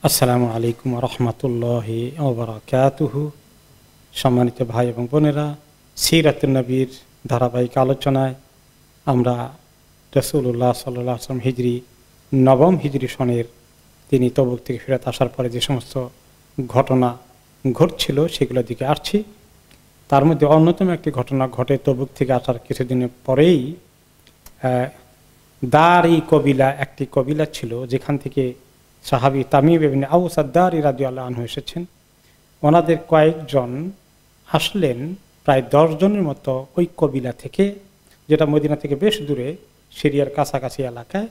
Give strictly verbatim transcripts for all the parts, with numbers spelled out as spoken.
আসসালামু আলাইকুম রহমতুল্লাহি ওয়া বারাকাতুহু। সম্মানিত ভাই এবং বোনেরা, সিরাতুন নবীর ধারাবাহিক আলোচনায় আমরা রাসূলুল্লাহ সাল্লাল্লাহু আলাইহি ওয়াসাল্লাম হিজরি নবম হিজরি সনের তিনি তবুক থেকে ফেরত আসার পরে যে সমস্ত ঘটনা ঘটছিল সেগুলোর দিকে আসছি। তার মধ্যে অন্যতম একটি ঘটনা ঘটে তবুক থেকে আসার কিছুদিনের পরেই। দারি কবিলা একটি কবিলা ছিল যেখান থেকে সাহাবী তামিম ইবনে আউস আদ-দারি রাদিয়াল্লাহু আনহু এসেছেন। ওনাদের কয়েকজন আসলেন, প্রায় দশ জনের মতো ওই কবিলা থেকে, যেটা মদিনা থেকে বেশ দূরে, সিরিয়ার কাছাকাছি এলাকায়।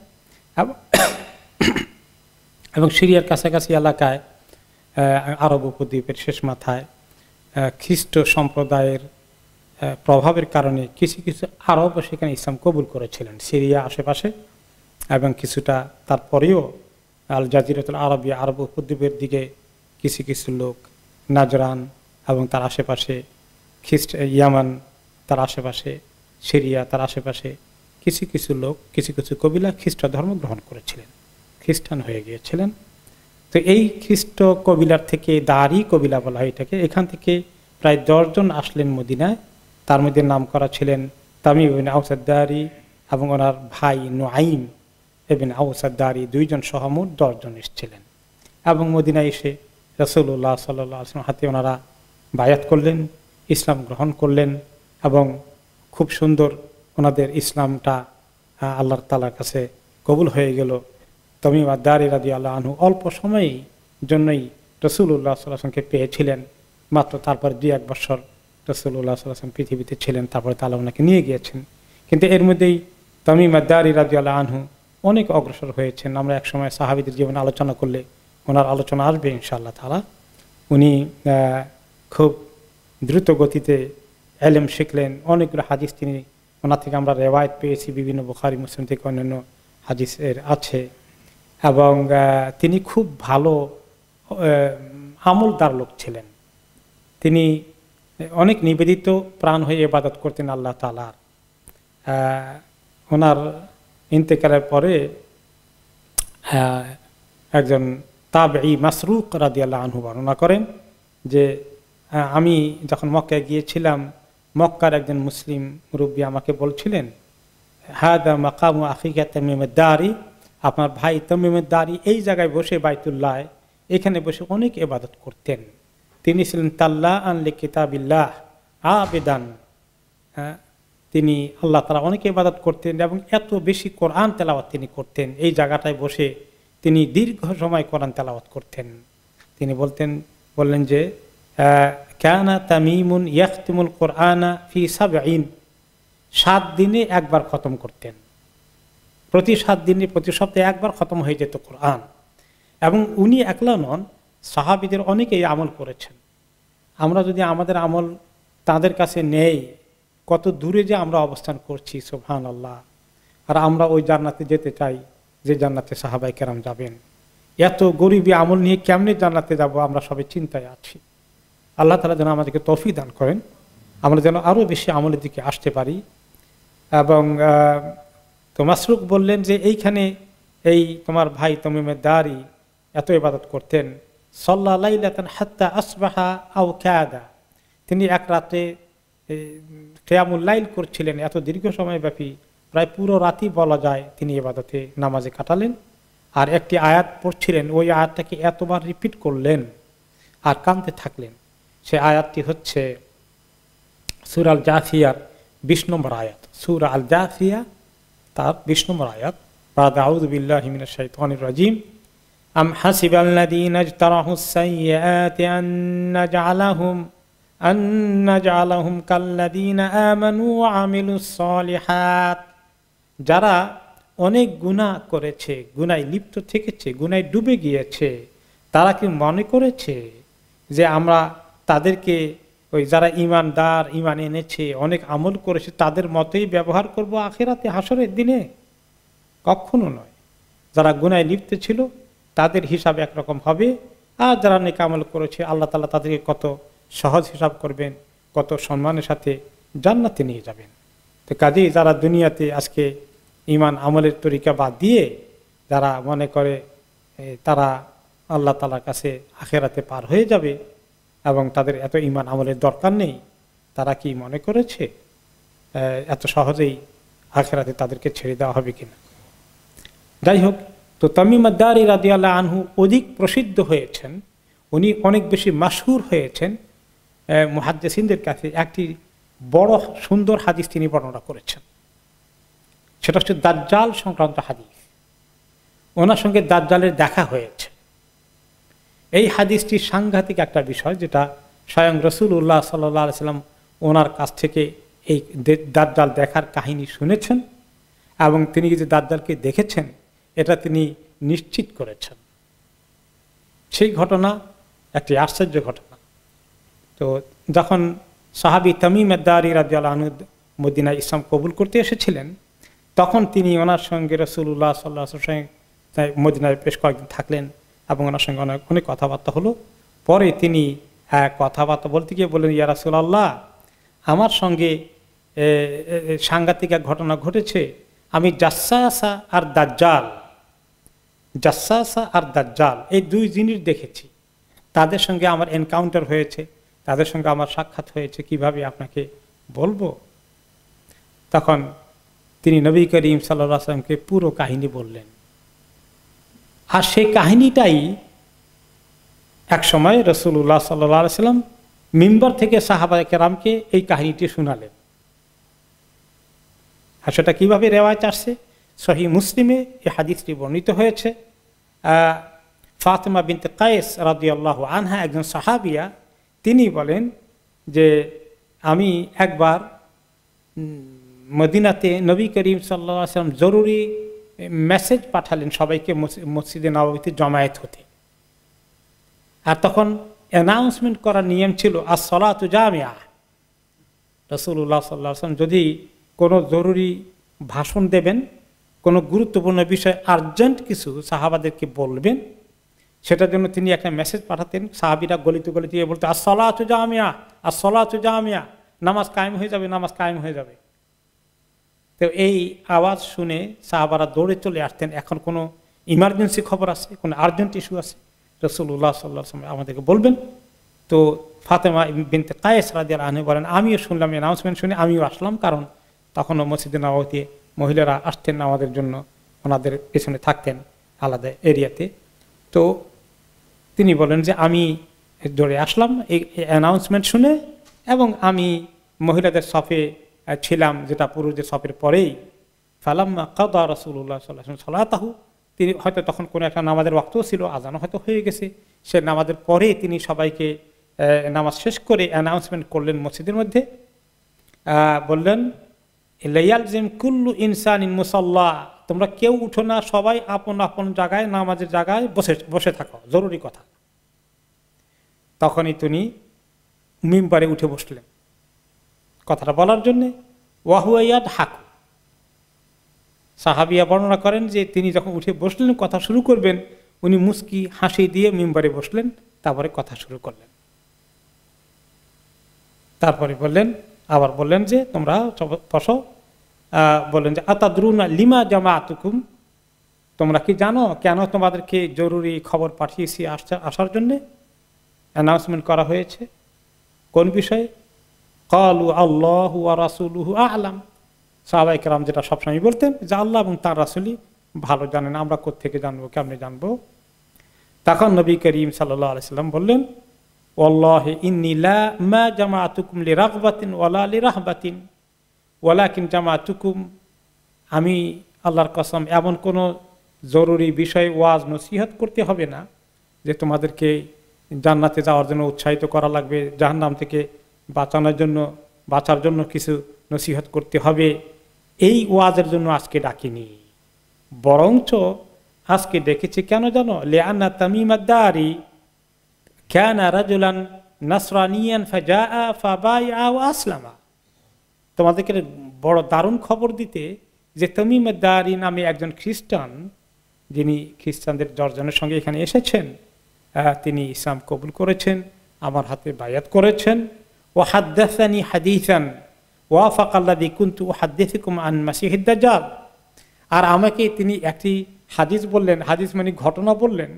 এবং সিরিয়ার কাছাকাছি এলাকায় আরব উপদ্বীপের শেষ মাথায় খ্রিস্ট সম্প্রদায়ের প্রভাবের কারণে কিছু কিছু আরব সেখানে ইসলাম কবুল করেছিলেন সিরিয়া আশেপাশে, এবং কিছুটা তারপরেও আল জাজিরাতুল আরবিয়া আরব উপদ্বীপের দিকে কিছু কিছু লোক, নাজরান এবং তার আশেপাশে খ্রিস্ট ইয়ামান, তার আশেপাশে সিরিয়া, তার আশেপাশে কিছু কিছু লোক, কিছু কিছু কবিলা খ্রিস্ট ধর্ম গ্রহণ করেছিলেন, খ্রিস্টান হয়ে গিয়েছিলেন। তো এই খ্রিস্ট কবিলার থেকে দারি কবিলা বলা হয় এটাকে। এখান থেকে প্রায় দশজন আসলেন মদিনায়। তার মধ্যে নাম করা ছিলেন তামিম ইবনে আউস আদ-দারি এবং ওনার ভাই নুআইম ইবনে আউস আদ-দারি, দুইজন সহ মোট দশজন এসেছিলেন। এবং মদিনায় এসে রাসূলুল্লাহ সাল্লাল্লাহু আলাইহি ওয়াসাল্লাম হাতে ওনারা বায়াত করলেন, ইসলাম গ্রহণ করলেন, এবং খুব সুন্দর ওনাদের ইসলামটা আল্লাহর তাআলার কাছে কবুল হয়ে গেল। তামিম আদ-দারি রাদিয়াল্লাহু আনহু অল্প সময়ের জন্যই রাসূলুল্লাহ সাল্লাল্লাহু আলাইহি ওয়াসাল্লামকে পেয়েছিলেন, মাত্র তারপর দুই এক বছর রাসূলুল্লাহ সাল্লাল্লাহু আলাইহি ওয়াসাল্লাম পৃথিবীতে ছিলেন, তারপরে তাআলা ওনাকে নিয়ে গিয়েছেন। কিন্তু এর মধ্যেই তামিম আদ-দারি রাদিয়াল্লাহু আনহু অনেক অগ্রসর হয়েছেন। আমরা একসময় সাহাবীদের জীবনে আলোচনা করলে ওনার আলোচনা আসবে ইনশাআল্লাহ তাআলা। উনি খুব দ্রুত গতিতে ইলম শিখলেন, অনেকগুলো হাদিস তিনি ওনার থেকে আমরা রেওয়ায়েত পেয়েছি, বিভিন্ন বুখারী মুসলিম থেকে অন্যান্য হাদিসের আছে। এবং তিনি খুব ভালো আমলদার লোক ছিলেন। তিনি অনেক নিবেদিত প্রাণ হয়ে ইবাদত করতেন আল্লাহ তাআলার। ওনার ইন্তেকালের পরে একজন তাবেঈ মাসরুক রাদিয়াল্লাহু আনহু বর্ণনা করেন যে আমি যখন মক্কায় গিয়েছিলাম, মক্কার একজন মুসলিম মুরব্বী আমাকে বলছিলেন, হাদা মাকামু আখিকা তামিম আদ-দারি, আপনার ভাই তামিম আদ-দারি এই জায়গায় বসে বাইতুল্লাহ এখানে বসে অনেক ইবাদত করতেন। তিনি ছিলেন তাল্লাআন লিকিতাবিল্লাহ আবেদান, তিনি আল্লাহ তাআলা অনেক ইবাদত করতেন এবং এত বেশি কোরআন তেলাওয়াত তিনি করতেন। এই জায়গাটায় বসে তিনি দীর্ঘ সময় কোরআন তেলাওয়াত করতেন। তিনি বলতেন বললেন যে কানা তামিমুন ইয়াখতিমুল কোরআনা ফি সাবঈন, সাত দিনে একবার খতম করতেন। প্রতি সাত দিনে প্রতি সপ্তাহে একবার খতম হয়ে যেত কোরআন। এবং উনি একলা নন, সাহাবীদের অনেকেই আমল করেছেন। আমরা যদি আমাদের আমল তাদের কাছে নেই, কত দূরে যে আমরা অবস্থান করছি, সুবহানাল্লাহ। আর আমরা ওই জান্নাতে যেতে চাই যে জান্নাতে সাহাবায়ে কেরাম যাবেন। এত গরিবী আমল নিয়ে কেমনে জান্নাতে যাব, আমরা সবাই চিন্তায় আছি। আল্লাহ তাআলা যেন আমাদেরকে তৌফিক দান করেন, আমরা যেন আরও বেশি আমলের দিকে আসতে পারি। এবং তো মাসরুক বললেন যে এইখানে এই তোমার ভাই তামিম আদ-দারি এত ইবাদত করতেন, সাল্লা লাইলাতান হাত্তা আসবাহা আও কাদা, তিনি এক রাতে কিয়ামুল লাইল করছিলেন, এত দীর্ঘ সময়ব্যাপী, প্রায় পুরো রাতই বলা যায় তিনি ইবাদতে নামাজে কাটালেন। আর একটি আয়াত পড়ছিলেন, ওই আয়াতটাকে এতবার রিপিট করলেন আর কাঁদতে থাকলেন। সে আয়াতটি হচ্ছে সূরা আল জাসিয়ার বিশ নম্বর আয়াত। সূরা আল জাসিয়া তার বিশ নম্বর আয়াত, বা'দা আউযু বিল্লাহি মিনাশ শাইতানির রাজীম, আম হাসিবাল্লাযীনা ইজতারাহুস সাইয়্যাতি আন নাজআলাহুম আন নাজআলাহুম কাল্লাযীনা আমানু ওয়া আমিলুস সালিহাত, যারা অনেক গুনাহ করেছে, গুনায় লিপ্ত থেকেছে, গুনায় ডুবে গিয়েছে, তারা কি মনে করেছে যে আমরা তাদেরকে ওই যারা ঈমানদার, ঈমান এনেছে, অনেক আমল করেছে, তাদের মতোই ব্যবহার করব আখিরাতে হাসরের দিনে? কখনো নয়। যারা গুনায় লিপ্ত ছিল তাদের হিসাব একরকম হবে, আর যারা নেক আমল করেছে আল্লাহ তাআলা তাদেরকে কত সহজ হিসাব করবেন, কত সম্মানের সাথে জান্নাতে নিয়ে যাবেন। তো কাজেই যারা দুনিয়াতে আজকে ঈমান আমলের তরিকা বাদ দিয়ে যারা মনে করে তারা আল্লাহ তাআলার কাছে আখিরাতে পার হয়ে যাবে এবং তাদের এত ঈমান আমলের দরকার নেই, তারা কি মনে করেছে এত সহজেই আখিরাতে তাদেরকে ছেড়ে দেওয়া হবে কিনা? যাই হোক, তো তামিম আদ-দারি রাদিয়াল্লাহু আনহু অধিক প্রসিদ্ধ হয়েছেন, উনি অনেক বেশি মাশহুর হয়েছেন মুহাদ্দিসিনদের কাছে। একটি বড় সুন্দর হাদিস তিনি বর্ণনা করেছেন, সেটা হচ্ছে দাজ্জাল সংক্রান্ত হাদিস। ওনার সঙ্গে দাজ্জালের দেখা হয়েছে। এই হাদিসটি সাংঘাতিক একটা বিষয়, যেটা স্বয়ং রাসূলুল্লাহ সাল্লাল্লাহু আলাইহি সাল্লাম ওনার কাছ থেকে এই দাজ্জাল দেখার কাহিনী শুনেছেন এবং তিনি যে দাজ্জালকে দেখেছেন এটা তিনি নিশ্চিত করেছেন। সেই ঘটনা একটি আশ্চর্য ঘটনা। তো যখন সাহাবী তামিম আদ-দারি রাদিয়াল্লাহু আনহু মদিনায় ইসলাম কবুল করতে এসেছিলেন, তখন তিনি ওনার সঙ্গে রাসূলুল্লাহ সাল্লাল্লাহু আলাইহি ওয়াসাল্লাম মদিনায় বেশ কয়েকদিন থাকলেন এবং ওনার সঙ্গে অনেক অনেক কথাবার্তা হলো। পরে তিনি কথাবার্তা বলতে গিয়ে বললেন, ইয়া রাসূলুল্লাহ, আমার সঙ্গে সাংঘাতিক এক ঘটনা ঘটেছে। আমি জাসসাসা আর দাজ্জাল জাসসাসা আর দাজ্জাল এই দুই জিনিস দেখেছি, তাদের সঙ্গে আমার এনকাউন্টার হয়েছে, তাদের সঙ্গে আমার সাক্ষাৎ হয়েছে, কিভাবে আপনাকে বলবো? তখন তিনি নবী করিম সাল্লাল্লাহু আলাইহি ওয়াসাল্লামকে পুরো কাহিনী বললেন। আর সেই কাহিনীটাই এক সময় রাসূলুল্লাহ সাল্লাল্লাহু আলাইহি ওয়াসাল্লাম মিম্বার থেকে সাহাবায়ে কেরামকে এই কাহিনীটি শোনালেন। আর সেটা কিভাবে রেওয়ায়েত আসছে, সহিহ মুসলিমে এই হাদিসটি বর্ণিত হয়েছে। ফাতেমা বিনতে কায়েস রাদিয়াল্লাহু আনহা একজন সাহাবিয়া, তিনি বলেন যে আমি একবার মদিনাতে নবী করিম সাল্লাল্লাহু আলাইহি ওয়াসাল্লাম জরুরি মেসেজ পাঠালেন সবাইকে মসজিদে নববীতে জমায়েত হতে। আর তখন অ্যানাউন্সমেন্ট করার নিয়ম ছিল আস-সালাতু জামিআ। রাসূলুল্লাহ সাল্লাল্লাহু আলাইহি ওয়াসাল্লাম যদি কোনো জরুরি ভাষণ দেবেন, কোনো গুরুত্বপূর্ণ বিষয় আর্জেন্ট কিছু সাহাবাদেরকে বলবেন, সেটার জন্য তিনি একটা মেসেজ পাঠাতেন। সাহাবীরা গলিতে গলিতে গিয়ে বলতো আস-সালাতু জামিআ, আস-সালাতু জামিআ, নামাজ কায়েম হয়ে যাবে, নামাজ কায়েম হয়ে যাবে। তো এই আওয়াজ শুনে সাহাবারা দৌড়ে চলে আসতেন, এখন কোনো ইমার্জেন্সি খবর আছে, কোনো আর্জেন্ট ইস্যু আছে, রাসূলুল্লাহ সাল্লাল্লাহু আলাইহি ওয়াসাল্লাম আমাদেরকে বলবেন। তো ফাতেমা বিনতে কায়েস রাদিয়াল্লাহু আনহা বলেন, আমিও শুনলাম অ্যানাউন্সমেন্ট শুনে আমিও আসলাম, কারণ তখনও মসজিদে নববীতে মহিলারা আসতেন না আমাদের জন্য, ওনাদের পেছনে থাকতেন আলাদা এরিয়াতে। তো তিনি বলেন যে আমি দৌড়ে আসলাম এই অ্যানাউন্সমেন্ট শুনে, এবং আমি মহিলাদের সফে ছিলাম, যেটা পুরুষদের সফের পরেই। ফালাম্মা কাদা রাসূলুল্লাহ সাল্লাল্লাহু আলাইহি ওয়াসাল্লাম সালাতাহু, তিনি হয়তো তখন কোনো একটা নামাজের ওয়াক্তও ছিল, আজানও হয়তো হয়ে গেছে, সে নামাজের পরে তিনি সবাইকে নামাজ শেষ করে অ্যানাউন্সমেন্ট করলেন মসজিদের মধ্যে। বললেন, লায়ালজিম কুল্লু ইনসানিন মুসাল্লা, তোমরা কেউ উঠো না, সবাই আপন আপন জায়গায় নামাজের জায়গায় বসে বসে থাকো, জরুরি কথা। তখনই তিনি মিম্বারে উঠে বসলেন কথাটা বলার জন্যে। ওয়াহুয়াইয়াদ হাকু, সাহাবিয়া বর্ণনা করেন যে তিনি যখন উঠে বসলেন কথা শুরু করবেন, উনি মুস্কি হাসি দিয়ে মিম্বারে বসলেন, তারপরে কথা শুরু করলেন। তারপরে বললেন, আবার বললেন যে তোমরা বসো। বললেন যে আতাদরুনা লিমা জামাআতুকুম, তোমরা কি জানো কেন তোমাদেরকে জরুরি খবর পাঠিয়েছি আসার জন্যে, অ্যানাউন্সমেন্ট করা হয়েছে, কোন বিষয়ে? ক্বালু আল্লাহু ওয়া রাসূলুহু আ'লাম। সাহাবায়ে কেরাম যেটা সবসময় বলতেন যে আল্লাহ এবং তার রাসূলই ভালো জানেন, আমরা কোত্থেকে জানবো, কেমনে জানবো? তখন নবী করিম সাল্লাল্লাহু আলাইহি সাল্লাম বললেন, ওয়াল্লাহি ইন্নী লা মা জামাআতুকুম লিরাগবাতিন ওয়ালা লিরাহবাতিন ওয়ালাকিন জামাআতুকুম, আমি আল্লাহর কসম এমন কোনো জরুরি বিষয় ওয়াজ নসিহত করতে হবে না যে তোমাদেরকে জান্নাতে যাওয়ার জন্য উৎসাহিত করা লাগবে, জাহান্নাম থেকে বাঁচানোর জন্য বাঁচার জন্য কিছু নসিহত করতে হবে, এই ওয়াজের জন্য আজকে ডাকিনি। বরঞ্চ আজকে ডেকেছি কেন জানো? লিআন্না তামিম আদ-দারি কানা রাজুলান নাসরানিয়ান ফাজাআ ফাবাইআ ওয়া আসলামা। তোমাদেরকে বড় দারুণ খবর দিতে যে তামিম আদ-দারি নামে একজন খ্রিস্টান, যিনি খ্রিস্টানদের দশজনের সঙ্গে এখানে এসেছেন, তিনি ইসলাম কবুল করেছেন, আমার হাতে বায়াত করেছেন। ওয়া হাদাসানি হাদিসান ওয়াফাকা আল্লাযী কুনতু উহাদ্দিসুকুম আন মাসিহিদ দাজ্জাল, আর আমাকে তিনি একটি হাদিস বললেন, হাদিস মানে ঘটনা বললেন,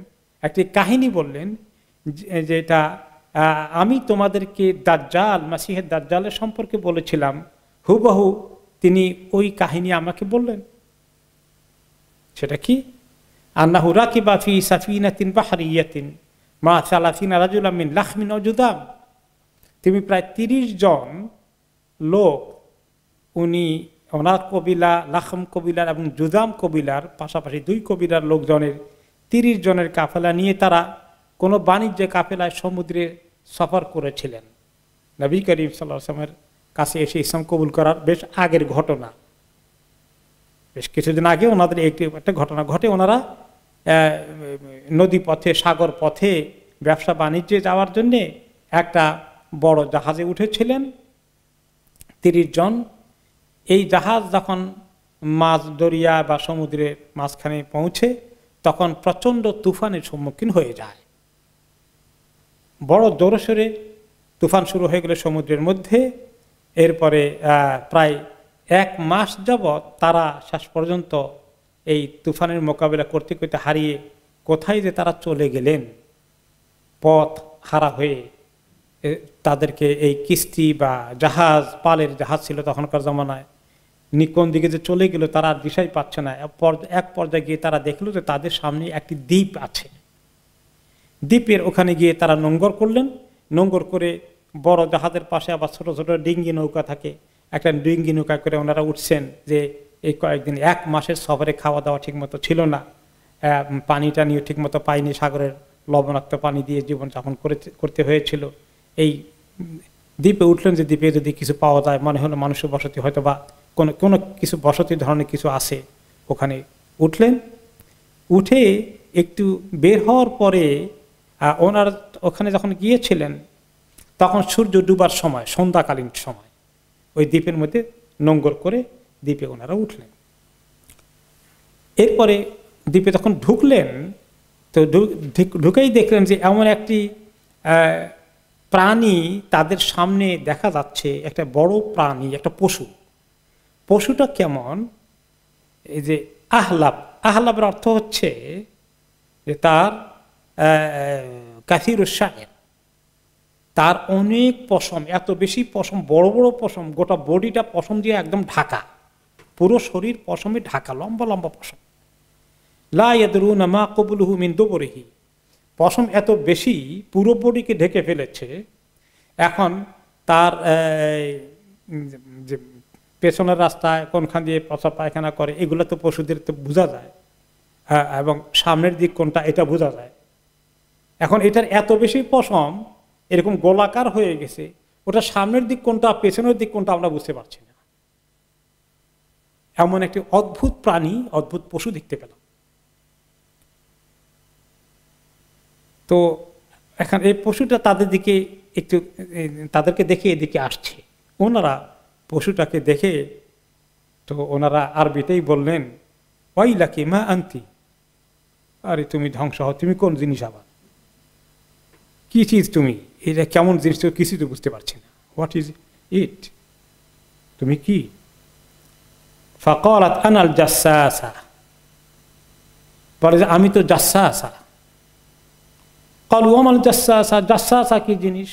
একটি কাহিনী বললেন, যেটা আমি তোমাদেরকে দাজ্জাল, মাসিহের দাজ্জালের সম্পর্কে বলেছিলাম, হুবহু তিনি ওই কাহিনী আমাকে বললেন। সেটা কি? আন্নাহু রাকিবা ফি সাফিনাতিন বাহরিয়াতিন মা সালাসিনা রাজুলাম মিন লাখমিন ওয়া জুদাম। তিনি প্রায় তিরিশ জন লোক, উনি ওনার কবিলা লাখম কবিলার এবং জুদাম কবিলার পাশাপাশি দুই কবিলার লোকজনের তিরিশ জনের কাফেলা নিয়ে তারা কোনো বাণিজ্য কাফেলায় সমুদ্রে সফর করেছিলেন। নবী করিম সাল্লাল্লাহু আলাইহি ওয়াসাল্লামের কাছে এসে ইসলাম কবুল করার বেশ আগের ঘটনা। বেশ কিছুদিন আগে ওনাদের একটি একটা ঘটনা ঘটে। ওনারা নদী পথে, সাগর পথে ব্যবসা বাণিজ্যে যাওয়ার জন্যে একটা বড় জাহাজে উঠেছিলেন তিরিশ জন। এই জাহাজ যখন মাঝ দরিয়া বা সমুদ্রের মাঝখানে পৌঁছে, তখন প্রচন্ড তুফানের সম্মুখীন হয়ে যায়। বড় জোরসোরে তুফান শুরু হয়ে গেল সমুদ্রের মধ্যে। এরপরে প্রায় এক মাস যাবৎ তারা শেষ পর্যন্ত এই তুফানের মোকাবিলা করতে করতে হারিয়ে কোথায় যে তারা চলে গেলেন, পথ হারা হয়ে তাদেরকে এই কিস্তি বা জাহাজ, পালের জাহাজ ছিল তখনকার জমানায়, নিকোন দিকে যে চলে গেল তারা আর দিশাই পাচ্ছে না। এক পর্যায়ে গিয়ে তারা দেখলো যে তাদের সামনে একটি দ্বীপ আছে। দ্বীপের ওখানে গিয়ে তারা নোঙ্গর করলেন। নোঙ্গর করে বড় জাহাজের পাশে আবার ছোট ছোট ডিঙ্গি নৌকা থাকে, একটা ডিঙ্গি নৌকা করে ওনারা উঠছেন। যে এই কয়েকদিন এক মাসের সফরে খাওয়া দাওয়া ঠিকমতো ছিল না, পানিটা নিয়ে ঠিকমতো পাইনি, সাগরের লবণাক্ত পানি দিয়ে জীবনযাপন করে করতে হয়েছিল। এই দ্বীপে উঠলেন, যে দ্বীপে যদি কিছু পাওয়া যায়, মনে হলো মানুষের বসতি হয়তো বা কোনো কোনো কিছু বসতি ধরনের কিছু আছে। ওখানে উঠলেন, উঠে একটু বের হওয়ার পরে ওনার ওখানে যখন গিয়েছিলেন তখন সূর্য ডুবার সময়, সন্ধ্যাকালীন সময়, ওই দ্বীপের মধ্যে নোঙ্গর করে দ্বীপে ওনারা উঠলেন। এরপরে দ্বীপে যখন ঢুকলেন, তো ঢুকেই দেখলেন যে এমন একটি প্রাণী তাদের সামনে দেখা যাচ্ছে, একটা বড় প্রাণী, একটা পশু। পশুটা কেমন? এই যে আহলাব, আহলাবের অর্থ হচ্ছে যে তার কাসিরুস শায়ের, তার অনেক পশম, এত বেশি পশম, বড় বড় পশম, গোটা বডিটা পশম দিয়ে একদম ঢাকা, পুরো শরীর পশমে ঢাকা, লম্বা লম্বা পশম। লা ইয়াদরুনা মা ক্বাবলুহু মিন দুবরিহি, পশম এত বেশি পুরো বডিকে ঢেকে ফেলেছে। এখন তার যে পেছনের রাস্তায় কোনখান দিয়ে প্রস্রাব পায়খানা করে, এগুলো তো পশুদের তো বোঝা যায়, এবং সামনের দিক কোনটা এটা বোঝা যায়। এখন এটার এত বেশি পশম এরকম গোলাকার হয়ে গেছে, ওটা সামনের দিক কোনটা পেছনের দিক কোনটা আমরা বুঝতে পারছি না। এমন একটি অদ্ভুত প্রাণী, অদ্ভুত পশু দেখতে পেলাম। তো এখন এই পশুটা তাদের দিকে একটু, তাদেরকে দেখে এদিকে আসছে। ওনারা পশুটাকে দেখে তো ওনারা আরবিতেই বললেন, ওয়াইলাকি মা আনতি, আরে তুমি ধ্বংস হও, তুমি কোন জিনিস, আবার কি চিজ তুমি, এটা কেমন জিনিস, তো কিছু তো বুঝতে পারছি না, হোয়াট ইজ ইট, তুমি কি? ফাকালাত আনাল জাসসাসা, বলে যে আমি তো জাসসাসা। ক্বালু ওয়ামাল জাসসাসা, জাসসাসা কি জিনিস?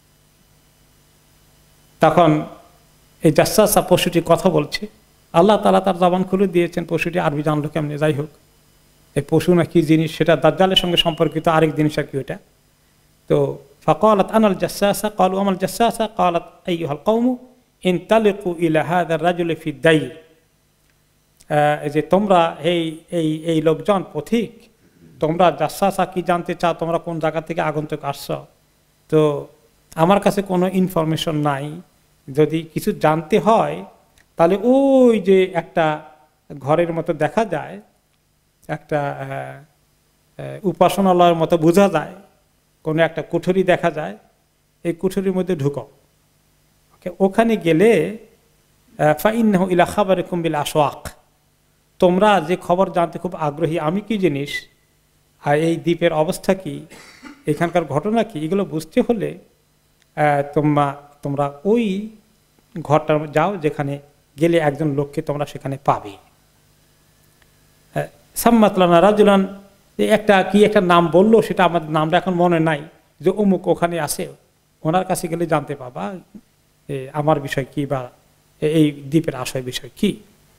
তখন এই জাসসাসা পশুটি কথা বলছে, আল্লাহ তাআলা তার জবান খুলে দিয়েছেন, পশুটি আরবি জানলো কেমনে, যাই হোক, এই পশু না কি জিনিস সেটা দাজ্জালের সঙ্গে সম্পর্কিত আরেক জিনিস আর কি ওটা। তো ফাকালাত আনাল জাসসাসা ক্বালু ওয়ামাল জাসসাসা ক্বালাত আইয়ুহাল কওমু ইনতালিকু ইলা হাযার রাজুলি ফিদ দাইর, এই যে তোমরা এই এই এই লোকজন পথিক, তোমরা জাসসাসা কি জানতে চাও, তোমরা কোন জায়গা থেকে আগন্তুক আসছো? তো আমার কাছে কোনো ইনফরমেশন নাই, যদি কিছু জানতে হয় তাহলে ওই যে একটা ঘরের মতো দেখা যায়, একটা উপাসনালয়ের মতো বোঝা যায়, কোনো একটা কুঠুরি দেখা যায়, এই কুঠুরির মধ্যে ঢুকো, ওখানে গেলে ফাইন্নাহু ইলা খাবারিকুম বিল আসওয়াক, তোমরা যে খবর জানতে খুব আগ্রহী, আমি কি জিনিস আর এই দ্বীপের অবস্থা কি, এখানকার ঘটনা কি, এগুলো বুঝতে হলে তোমরা তোমরা ওই ঘরটা যাও, যেখানে গেলে একজন লোককে তোমরা সেখানে পাবে। সাম্মাতলানা রাজুলান একটা কি একটা নাম বললো, সেটা আমাদের নামটা এখন মনে নাই, যে অমুক ওখানে আছে, ওনার কাছে গেলে জানতে পাবা আমার বিষয় কি বা এই দ্বীপের আশয় বিষয় কি।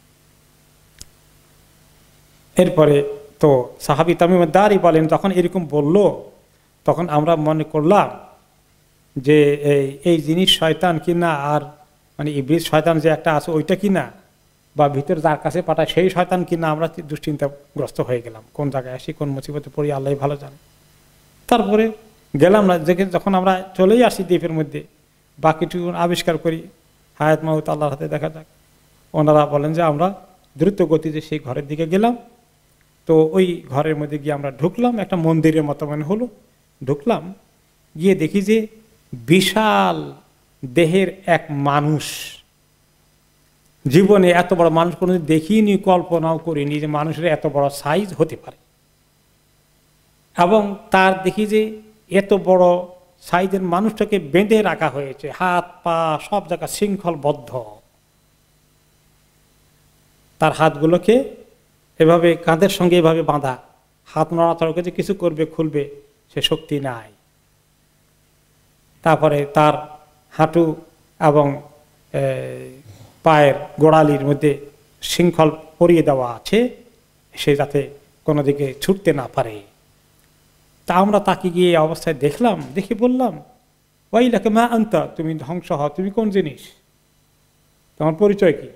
এরপরে তো সাহাবী তামিম দারি বলেন, তখন এরকম বলল, তখন আমরা মনে করলাম যে এই এই জিনিস শয়তান কিনা, আর মানে ইবলিস শয়তান যে একটা আছে ওইটা কিনা, বা ভিতরে যার কাছে পাঠায় সেই শয়তান কিনা। আমরা দুশ্চিন্তাগ্রস্ত হয়ে গেলাম, কোন জায়গায় আসি, কোন মুসিবতে পড়ি, আল্লাহ ভালো জানে। তারপরে গেলাম না, যখন আমরা চলেই আসি দ্বীপের মধ্যে, বাকিটুকু আবিষ্কার করি, হায়াত মাহুত আল্লাহর হাতে দেখা যাক। ওনারা বলেন যে আমরা দ্রুত গতিতে সেই ঘরের দিকে গেলাম। তো ওই ঘরের মধ্যে গিয়ে আমরা ঢুকলাম, একটা মন্দিরের মতো মনে হলো। ঢুকলাম, গিয়ে দেখি যে বিশাল দেহের এক মানুষ, জীবনে এত বড় মানুষ কোনো দেখিনি, কল্পনাও করিনি যে মানুষের এত বড় সাইজ হতে পারে। এবং তার দেখি যে এত বড় সাইজের মানুষটাকে বেঁধে রাখা হয়েছে, হাত পা সব জায়গা শৃঙ্খলবদ্ধ। তার হাতগুলোকে এভাবে কাঁধের সঙ্গে এভাবে বাঁধা, হাত নড়াচড়া করে যে কিছু করবে খুলবে সে শক্তি নাই। তারপরে তার হাঁটু এবং পায়ের গোড়ালির মধ্যে শৃঙ্খল পরিয়ে দেওয়া আছে, সে যাতে কোনো দিকে ছুটতে না পারে। তা আমরা তাকে গিয়ে অবস্থায় দেখলাম, দেখে বললাম, ওয়াইলাকা মা আনতা, তুমি ধ্বংস হও, তুমি কোন জিনিস, তোমার পরিচয় কি?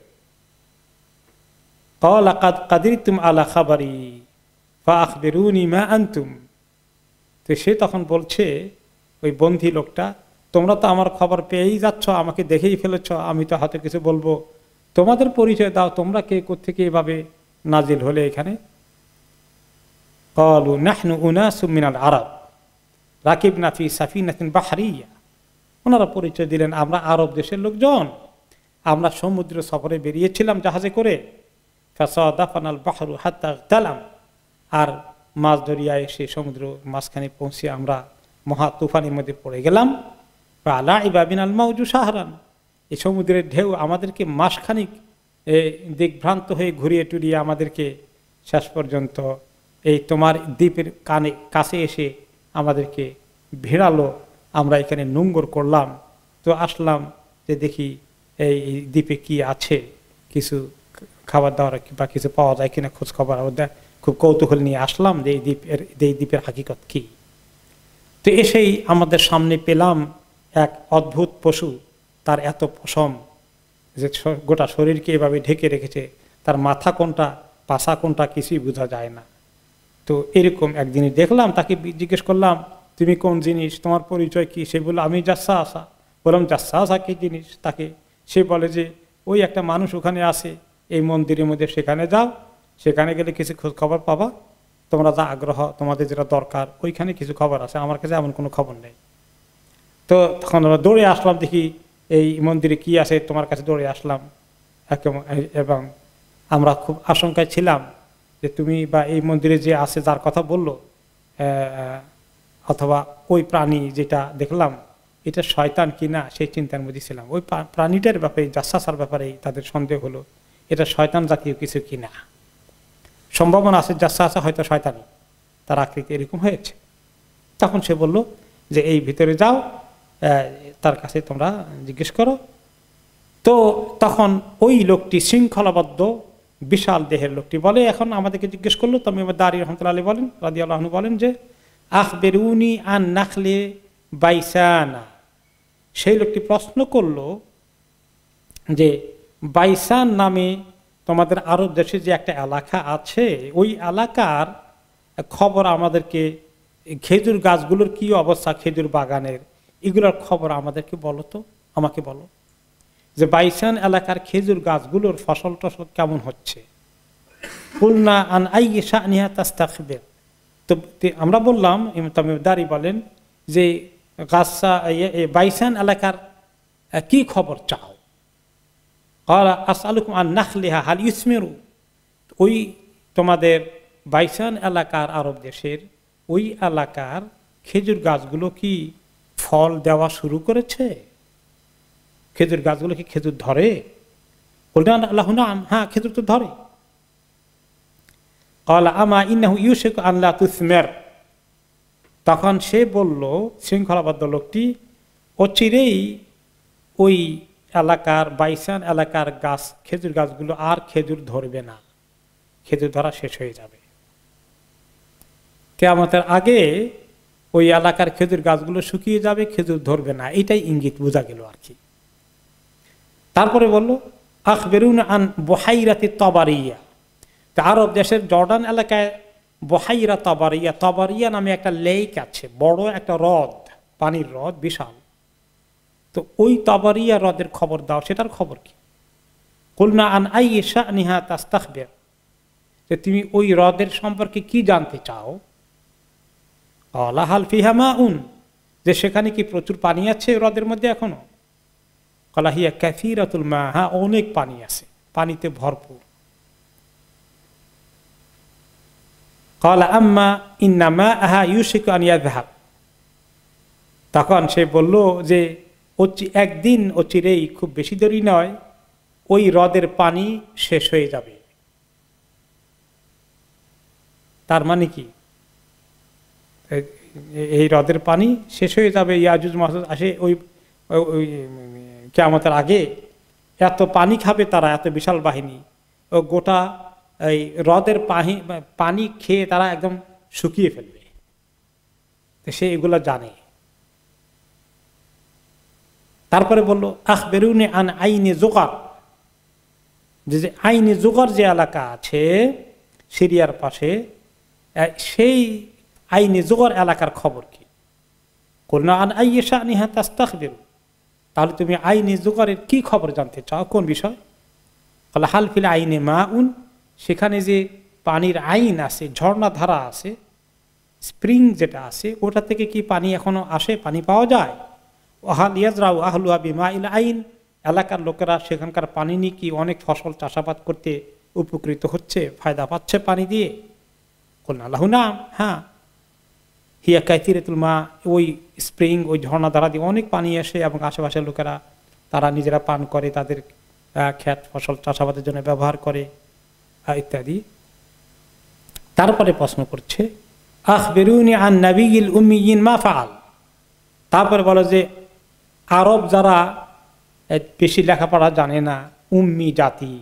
ক্বালা কাদ কাদিরতুম আলা খাবারি ফাআখবিরুনি মা আনতুম। তো সে তখন বলছে, ওই বন্ধী লোকটা, তোমরা তো আমার খবর পেয়েই যাচ্ছ, আমাকে দেখেই ফেলেছ, আমি তো হাতে কিছু বলবো, তোমাদের পরিচয় দাও, তোমরা কে কোত্থেকে এভাবে নাজিল হলে এখানে? ক্বালু নাহনু উনাসুম মিনাল আরব রাকিবনা ফি সাফিনাতিন বাহরিয়া। ওনারা পরিচয় দিলেন, আমরা আরব দেশের লোকজন, আমরা সমুদ্র সফরে বেরিয়েছিলাম জাহাজে করে। ফাসাদাফানাল বাহরু হাত্তা ইগতালাম, আর মাছ দরিয়ায় এসে সমুদ্র মাঝখানে পৌঁছে আমরা মহা তুফানের মধ্যে পড়ে গেলাম। আলা ইবাবিনাল মাউজু সাহরান, এই সমুদ্রের ঢেউ আমাদেরকে মাসখানিক দিকভ্রান্ত হয়ে ঘুরিয়ে টুরিয়ে আমাদেরকে শেষ পর্যন্ত এই তোমার দ্বীপের কানে কাছে এসে আমাদেরকে ভিড়ালো। আমরা এখানে নোঙ্গর করলাম, তো আসলাম যে দেখি এই দ্বীপে কি আছে, কিছু খাবার দাবার বা কিছু পাওয়া যায় কিনা খোঁজ খবর খুব কৌতূহল নিয়ে আসলাম যে এই দ্বীপের এই দ্বীপের হাকিকত কি। তো এসেই আমাদের সামনে পেলাম এক অদ্ভুত পশু, তার এত পশম যে গোটা শরীরকে এভাবে ঢেকে রেখেছে, তার মাথা কোনটা পাশা কোনটা কিছুই বোঝা যায় না। তো এরকম একদিনই দেখলাম, তাকে জিজ্ঞেস করলাম, তুমি কোন জিনিস, তোমার পরিচয় কি? সে বলল, আমি জাসা আসা। বললাম, জাসা আসা কি জিনিস? তাকে সে বলে যে ওই একটা মানুষ ওখানে আছে এই মন্দিরের মধ্যে, সেখানে যাও, সেখানে গেলে কিছু খোঁজ খবর পাবা, তোমরা যা আগ্রহ, তোমাদের যেটা দরকার, ওইখানে কিছু খবর আছে, আমার কাছে এমন কোনো খবর নেই। তো তখন আমরা দৌড়ে আসলাম, দেখি এই মন্দিরে কি আছে, তোমার কাছে দৌড়ে আসলাম। এবং আমরা খুব আশঙ্কায় ছিলাম যে তুমি বা এই মন্দিরে যে আছে যার কথা বললো, অথবা ওই প্রাণী যেটা দেখলাম এটা শয়তান কিনা সেই চিন্তার মধ্যে ছিলাম। ওই প্রাণীটার ব্যাপারে, জাসাসার ব্যাপারে তাদের সন্দেহ হলো, এটা শয়তান জাতীয় কিছু কিনা। সম্ভাবনা আছে জাসাসা হয়তো শয়তানি, তার আকৃতি এরকম হয়েছে। তখন সে বলল যে এই ভিতরে যাও, তার কাছে তোমরা জিজ্ঞেস করো। তো তখন ওই লোকটি, শৃঙ্খলাবদ্ধ বিশাল দেহের লোকটি বলে, এখন আমাদেরকে জিজ্ঞেস করলো। তামিম দারি রহমতুল্লাহ আলাইহি বলেন, রাদিয়াল্লাহু আনহু বলেন যে আখবিরুনি আন নাখলে বাইসানা। সেই লোকটি প্রশ্ন করলো যে বাইসান নামে তোমাদের আরব দেশে যে একটা এলাকা আছে, ওই এলাকার খবর আমাদেরকে, খেজুর গাছগুলোর কি অবস্থা, খেজুর বাগানের, এগুলোর খবর আমাদেরকে বলো তো, আমাকে বলো যে বাইসান এলাকার খেজুর গাছগুলোর ফসল টসল কেমন হচ্ছে। কুলনা আন আইয়ি শানিহা তাস্তাখবির। তো আমরা বললাম, তামিম দারি বলেন যে গাছা বাইসান এলাকার কি খবর চাও? ক্বালা আসআলুকুম আন নাখলিহা হাল ইউসমিরু। ওই তোমাদের বাইসান এলাকার, আরব দেশের ওই এলাকার খেজুর গাছগুলো কি ফল দেওয়া শুরু করেছে? খেজুর গাছগুলো কি খেজুর ধরে? বললেন আল্লাহ নাম, হ্যাঁ খেজুর তো ধরে। ক্বালা আমা ইন্নাহু ইউশিকু আন লা তুসমির, তখন সে বলল, শৃঙ্খলাবদ্ধ লোকটি, অচিরেই ওই এলাকার বাইসান এলাকার গাছ, খেজুর গাছগুলো আর খেজুর ধরবে না, খেজুর ধরা শেষ হয়ে যাবে। কিয়ামতের আগে ওই এলাকার খেজুর গাছগুলো শুকিয়ে যাবে, খেজুর ধরবে না, এটাই ইঙ্গিত বোঝা গেল আর কি। তারপরে বলল আখবিরুনা আন বুহাইরাতি তাবারিয়া, আরব দেশের জর্ডান এলাকায় বুহাইরা তাবারিয়া, তাবারিয়া নামে একটা লেক আছে, বড় একটা হ্রদ, পানির হ্রদ বিশাল। তো ওই তাবারিয়া হ্রদের খবর দাও, সেটার খবর কি? কুলনা আন আইয়ি শানিহা তাস্তাখবির, যে তুমি ওই হ্রদের সম্পর্কে কি জানতে চাও? ক্বালা হাল ফিহা মাউন, যে সেখানে কি প্রচুর পানি আছে হ্রদের মধ্যে এখনো? ক্বালা হিয়া কাসীরাতুল মা, হ্যাঁ অনেক পানি আছে, পানিতে ভরপুর। ক্বালা আম্মা ইন্না মাআহা ইউশিকু আন ইয়াযহাব, তখন সে বলল যে একদিন অচিরেই, খুব বেশি দেরি নয়, ওই হ্রদের পানি শেষ হয়ে যাবে। তার মানে কি? এই হ্রদের পানি শেষ হয়ে যাবে, ইয়াজুজ মাহুজ আসে ওই কিয়ামতের আগে, এত পানি খাবে তারা, এত বিশাল বাহিনী, ও গোটা এই হ্রদের পানি পানি খেয়ে তারা একদম শুকিয়ে ফেলবে। তো সে এগুলো জানে। তারপরে বলল আখবিরুনি আন আইনি জোগার, যে আইনি জোগার যে এলাকা আছে সিরিয়ার পাশে, সেই আইনি জোগার এলাকার খবর কি? কুলনা আন আইয়ি শানিহা তাস্তাখবির, তাহলে তুমি আইনি জোগারের কি খবর জানতে চাও, কোন বিষয়? ক্বালা হাল ফিল আইনি মাউন, সেখানে যে পানির আইন আছে, ঝর্ণা ধারা আছে, স্প্রিং যেটা আছে, ওটা থেকে কি পানি এখনো আসে, পানি পাওয়া যায়? ওয়াহাল ইয়াজরাউ আহলুহা বিমাইল আইন, এলাকার লোকেরা সেখানকার পানি নিয়ে কি অনেক ফসল চাষাবাদ করতে উপকৃত হচ্ছে, ফায়দা পাচ্ছে পানি দিয়ে? কুলনা লাহু নাম, হ্যাঁ। হিয়া কাসীরাতুল মা, ওই স্প্রিং, ওই ঝর্ণা ধারা দিয়ে অনেক পানি আসে এবং আশেপাশের লোকেরা তারা নিজেরা পান করে, তাদের ক্ষেত ফসল চাষাবাদের জন্য ব্যবহার করে ইত্যাদি। তারপরে প্রশ্ন করছে আখবিরুনি আন নাবিয়িল উম্মিয়িন মা ফাআল, তারপরে বলো যে আরব যারা বেশি লেখাপড়া জানে না, উম্মি জাতি,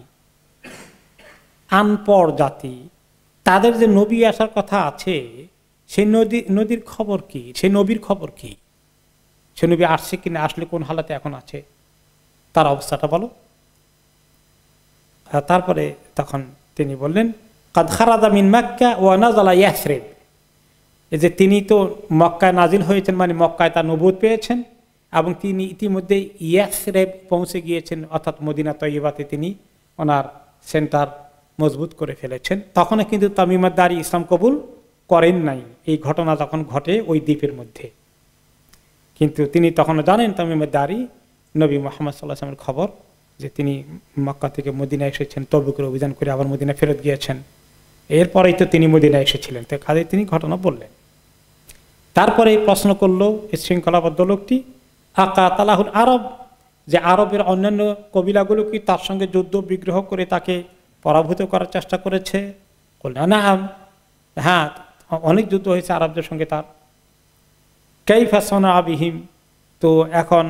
আনপড় জাতি, তাদের যে নবী আসার কথা আছে, সেই নদী নদীর খবর কি? সেই নবীর খবর কি? সে নবী আসছে কিনা, আসলে কোন হালাতে এখন আছে, তার অবস্থাটা বলো। তারপরে তখন তিনি বললেন কাদ খারাজা মিন মক্কা ওয়া নাযালা ইয়াসরিব, এই যে তিনি তো মক্কায় নাজিল হয়েছেন, মানে মক্কায় তার নবুয়ত পেয়েছেন, এবং তিনি ইতিমধ্যে ইয়াসরিব পৌঁছে গিয়েছেন, অর্থাৎ মদিনা তয়্যিবাতে তিনি ওনার সেন্টার মজবুত করে ফেলেছেন। তখনও কিন্তু তামিম আদ-দারি ইসলাম কবুল করেন নাই, এই ঘটনা যখন ঘটে ওই দ্বীপের মধ্যে। কিন্তু তিনি তখনও জানেন তামিম আদ-দারি নবী মুহাম্মদ সাল্লাল্লাহু আলাইহি ওয়াসাল্লামের খবর, যে তিনি মক্কা থেকে মদিনা এসেছেন, তবুকের অভিযান করে আবার মদিনা ফেরত গিয়েছেন, এরপরেই তো তিনি মদিনা এসেছিলেন। তো কাজে তিনি ঘটনা বললেন। তারপরে প্রশ্ন করলো শৃঙ্খলাবদ্ধ লোকটি আকা তালাহুল আরব, যে আরবের অন্যান্য কবিলাগুলো কি তার সঙ্গে যুদ্ধ বিগ্রহ করে তাকে পরাভূত করার চেষ্টা করেছে? বললেন না, হ্যাঁ অনেক যুদ্ধ হয়েছে আরবদের সঙ্গে তার। কাইফা সানা বিহিম, তো এখন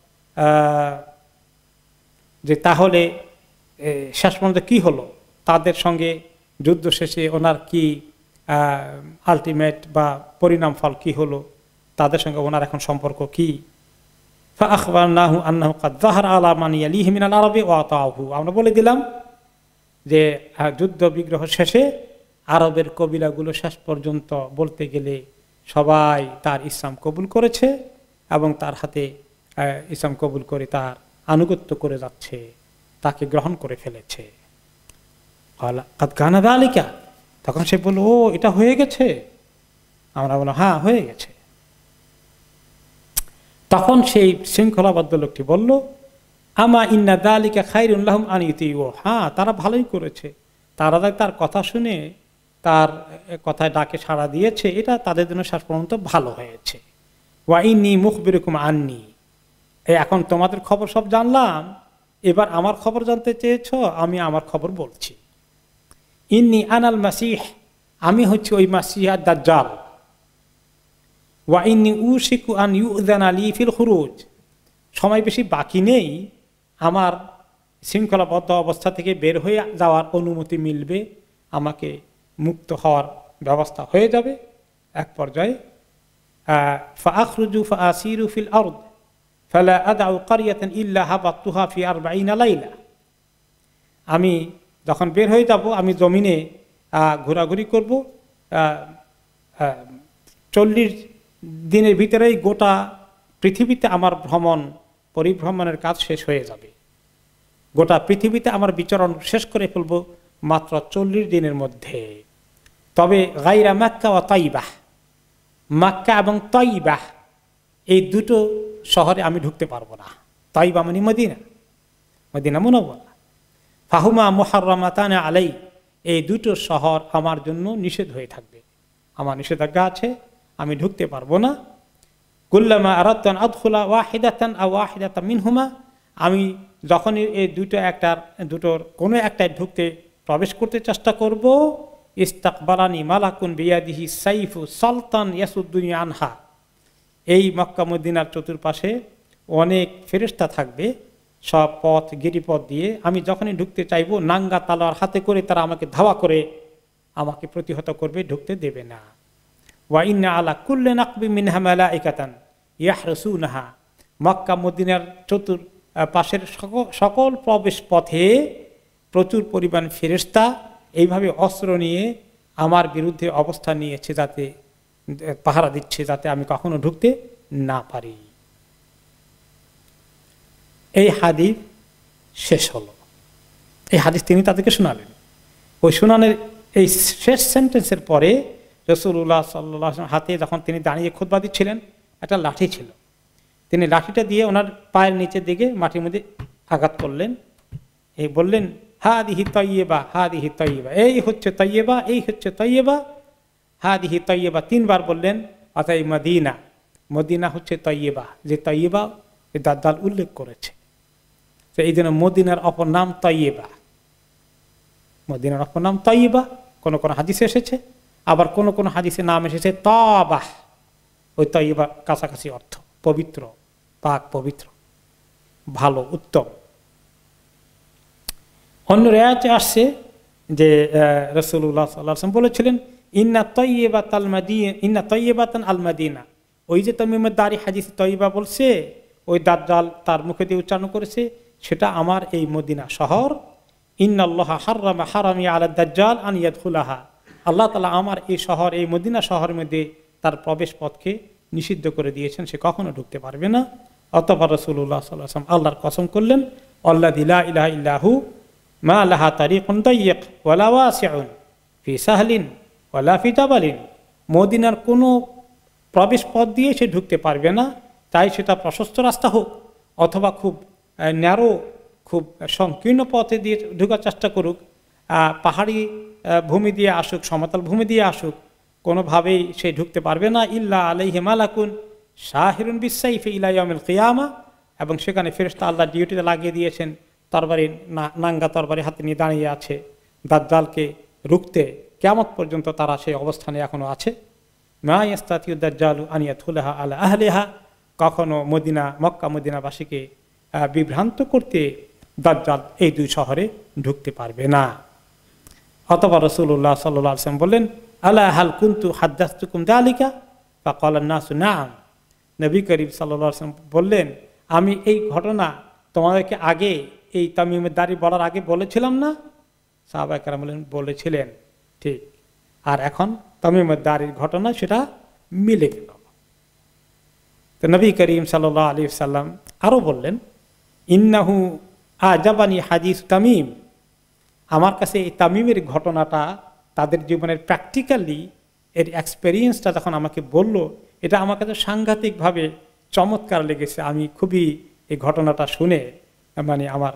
যে তাহলে শেষ পর্যন্ত কি হলো, তাদের সঙ্গে যুদ্ধ শেষে ওনার কি আলটিমেট বা পরিণাম ফল কি হলো, তাদের সঙ্গে ওনার এখন সম্পর্ক কি? ফাআখবারনাহু আন্নাহু কাদ যাহারা আলা মান ইয়ালিহি মিনাল আরবি ওয়া আতাউহু, আমরা বলে দিলাম যে যুদ্ধ বিগ্রহ শেষে আরবের কবিলাগুলো শেষ পর্যন্ত বলতে গেলে সবাই তার ইসলাম কবুল করেছে এবং তার হাতে ইসলাম কবুল করে তার আনুগত্য করে যাচ্ছে, তাকে গ্রহণ করে ফেলেছে। কাদ কানা যালিকা, তখন সে বলল ও এটা হয়ে গেছে। আমরা বললাম হ্যাঁ হয়ে গেছে। তখন সেই শৃঙ্খলাবদ্ধ লোকটি বলল আমা ইন্না যালিকা খায়রুন লাহুম আন ইউতিউ, হ্যাঁ তারা ভালোই করেছে, তারা তার কথা শুনে তার কথায় ডাকে সাড়া দিয়েছে, এটা তাদের জন্য শেষ পর্যন্ত ভালো হয়েছে। ওয়া ইন্নী মুখবিরুকুম আন্নী, এখন তোমাদের খবর সব জানলাম, এবার আমার খবর জানতে চেয়েছ, আমি আমার খবর বলছি। ইন্নী আনাল মাসিহ আমি হচ্ছে ওই মাসিহা দাজ্জাল। ওয়া ইন্নী উশিকু আন ইউযানা লি ফিল খুরুজ, সময় বেশি বাকি নেই, আমার শৃঙ্খলাবদ্ধ অবস্থা থেকে বের হয়ে যাওয়ার অনুমতি মিলবে, আমাকে মুক্ত হওয়ার ব্যবস্থা হয়ে যাবে। এক পর্যায়ে ফাআখরুজু ফাআসিরু ফিল আরদ ফালা আদউ ক্বরিয়াতান ইল্লা হাবাতুহা ফি আরবাঈনা লাইলা, আমি যখন বের হয়ে যাব আমি জমিনে ঘোরাঘুরি করব, চল্লিশ দিনের ভিতরেই গোটা পৃথিবীতে আমার ভ্রমণ পরিভ্রমণের কাজ শেষ হয়ে যাবে, গোটা পৃথিবীতে আমার বিচরণ শেষ করে ফেলব মাত্র চল্লিশ দিনের মধ্যে। তবে গায়রা মক্কা ওয়া তাইবাহ, মক্কা এবং তাইবাহ এই দুটো শহরে আমি ঢুকতে পারবো না। তাইবা মানে মদিনা, মদিনা মুনাওয়ারা। ফাহুমা মুহাররামাতান আলাই, এই দুটো শহর আমার জন্য নিষেধ হয়ে থাকবে, আমার নিষেধাজ্ঞা আছে, আমি ঢুকতে পারবো না। কুল্লামা আরাদতু আন আদখুলা ওয়াহিদাতান আও ওয়াহিদাতাম মিনহুমা, আমি যখনই এই দুটো একটার দুটোর কোনো একটায় ঢুকতে প্রবেশ করতে চেষ্টা করব, ইস্তাকবালানি মালাকুন বিয়াদিহি সাইফু সালতান ইয়াসুদ্দুনি আনহা, এই মক্কা মদিনার চতুর্পাশে অনেক ফেরেশতা থাকবে সব পথ গিরিপথ দিয়ে, আমি যখনই ঢুকতে চাইব নাঙ্গা তালোয়ার হাতে করে তারা আমাকে ধাওয়া করে আমাকে প্রতিহত করবে, ঢুকতে দেবে না। ওয়া ইন্না আলা কুল্লি নাকবি মিনহা মালাইকাতান ইয়াহরুসুনাহা, মক্কা মদিনার চতুর পাশের সকল প্রবেশ পথে প্রচুর পরিমাণ ফেরেশতা এইভাবে অস্ত্র নিয়ে আমার বিরুদ্ধে অবস্থান নিয়েছে, যাতে পাহারা দিচ্ছে যাতে আমি কখনো ঢুকতে না পারি। এই হাদিস শেষ হলো, এই হাদিস তিনি তাদেরকে শোনালেন। ওই শোনানোর এই শেষ সেন্টেন্সের পরে রাসূলুল্লাহ সাল্লাল্লাহু আলাইহি ওয়াসাল্লাম হাতে যখন তিনি দাঁড়িয়ে খুতবা দিচ্ছিলেন, একটা লাঠি ছিল, তিনি লাঠিটা দিয়ে ওনার পায়ের নিচের দিকে মাটির মধ্যে আঘাত করলেন, এই বললেন হাদিহি তাইয়্যিবা হাদিহি তাইয়্যিবা, এই হচ্ছে তাইয়্যিবা, এই হচ্ছে তাইয়্যিবা, হাদিহি তাইয়্যিবা তিনবার বললেন। অর্থাৎ মদিনা, মদিনা হচ্ছে তাইয়্যিবা, যে তাইয়্যিবা এই দাজ্জাল উল্লেখ করেছে, তো এই জন্য মদিনার অপর নাম তাইয়্যিবা, মদিনার অপর নাম তাইয়্যিবা কোন কোন হাদিসে এসেছে, আবার কোন কোন হাদিসে নাম এসেছে তাবাহ, ওই তাইয়্যিবা কাছাকাছি অর্থ পবিত্র, পাক পবিত্র, ভালো, উত্তম। অন্য রিওয়ায়াতে আসছে যে রাসূলুল্লাহ সাল্লাল্লাহু আলাইহি ওয়াসাল্লাম বলেছিলেন ইন্না তাইয়্যিবাতাল মাদিনা ইন্না তাইয়্যিবাতান আল মাদিনা, ওই যে তামিমের দাড়ি হাদিসে তাইয়্যিবা বলছে, ওই দাজ্জাল তার মুখে দিয়ে উচ্চারণ করেছে, সেটা আমার এই মদিনা শহর। ইন্নাল্লাহা হাররামা হারামি আলা দাজ্জাল আন ইয়াদখুলাহা, আল্লাহ তাআলা আমার এই শহর, এই মদিনা শহরের মধ্যে তার প্রবেশ পথকে নিষিদ্ধ করে দিয়েছেন, সে কখনো ঢুকতে পারবে না। অতঃপর রাসূলুল্লাহ সাল্লাল্লাহু আলাইহি ওয়াসাল্লাম আল্লাহর কসম করলেন, আল্লাযী লা ইলাহা ইল্লাহু মা লাহা তারিকুন দাইয়্যিক ওয়ালা ওয়াসিউন ফি সাহলিন ওয়ালা ফি জাবালিন, মদিনার কোনো প্রবেশ পথ দিয়ে সে ঢুকতে পারবে না, তাই সেটা প্রশস্ত রাস্তা হোক অথবা খুব ন্যারো, খুব সংকীর্ণ পথে দিয়ে ঢোকার চেষ্টা করুক, পাহাড়ি ভূমি দিয়ে আসুক, সমতল ভূমি দিয়ে আসুক, কোনোভাবেই সে ঢুকতে পারবে না। ইল্লা আলাইহি মালাকুন শাহিরুন বিসাইফি ইলা ইয়াউমিল কিয়ামা, এবং সেখানে ফেরেশতা আল্লাহ ডিউটিতে লাগিয়ে দিয়েছেন, তরবারি নাঙ্গা তরবারি হাতে নিয়ে দাঁড়িয়ে আছে দাজ্জালকে রুখতে, কিয়ামত পর্যন্ত তারা সেই অবস্থানে এখনো আছে। মা ইয়াস্তাতিউ দাজ্জালু আন ইয়াদখুলাহা আলা আহলিহা, কখনো মদিনা মক্কা মদিনাবাসীকে বিভ্রান্ত করতে দাজ্জাল এই দুই শহরে ঢুকতে পারবে না। অতঃপর রাসূলুল্লাহ সাল্লাল্লাহু আলাইহি ওয়াসাল্লাম বললেন আলা হাল কুনতু হাদাসতুকুম যালিকা ফাকালা নাসু নাম, নবী করিম সাল্লাল্লাহু আলাইহি ওয়াসাল্লাম বললেন, আমি এই ঘটনা তোমাদেরকে আগে এই তামিমের দাড়ি বলার আগে বলেছিলাম না? সাহাবায়ে কেরাম বললেন বলেছিলেন, ঠিক, আর এখন তামিমের দাড়ির ঘটনা সেটা মিলে গেল। তো নবী করিম সাল্লাল্লাহু আলাইহি ওয়াসাল্লাম আরো বললেন ইন্নাহু আজাবানি হাদিস তামিম, আমার কাছে এই তামিমের ঘটনাটা তাদের জীবনের প্র্যাকটিক্যালি এর এক্সপেরিয়েন্সটা যখন আমাকে বলল, এটা আমার কাছে সাংঘাতিকভাবে চমৎকার লেগেছে। আমি খুবই এই ঘটনাটা শুনে মানে আমার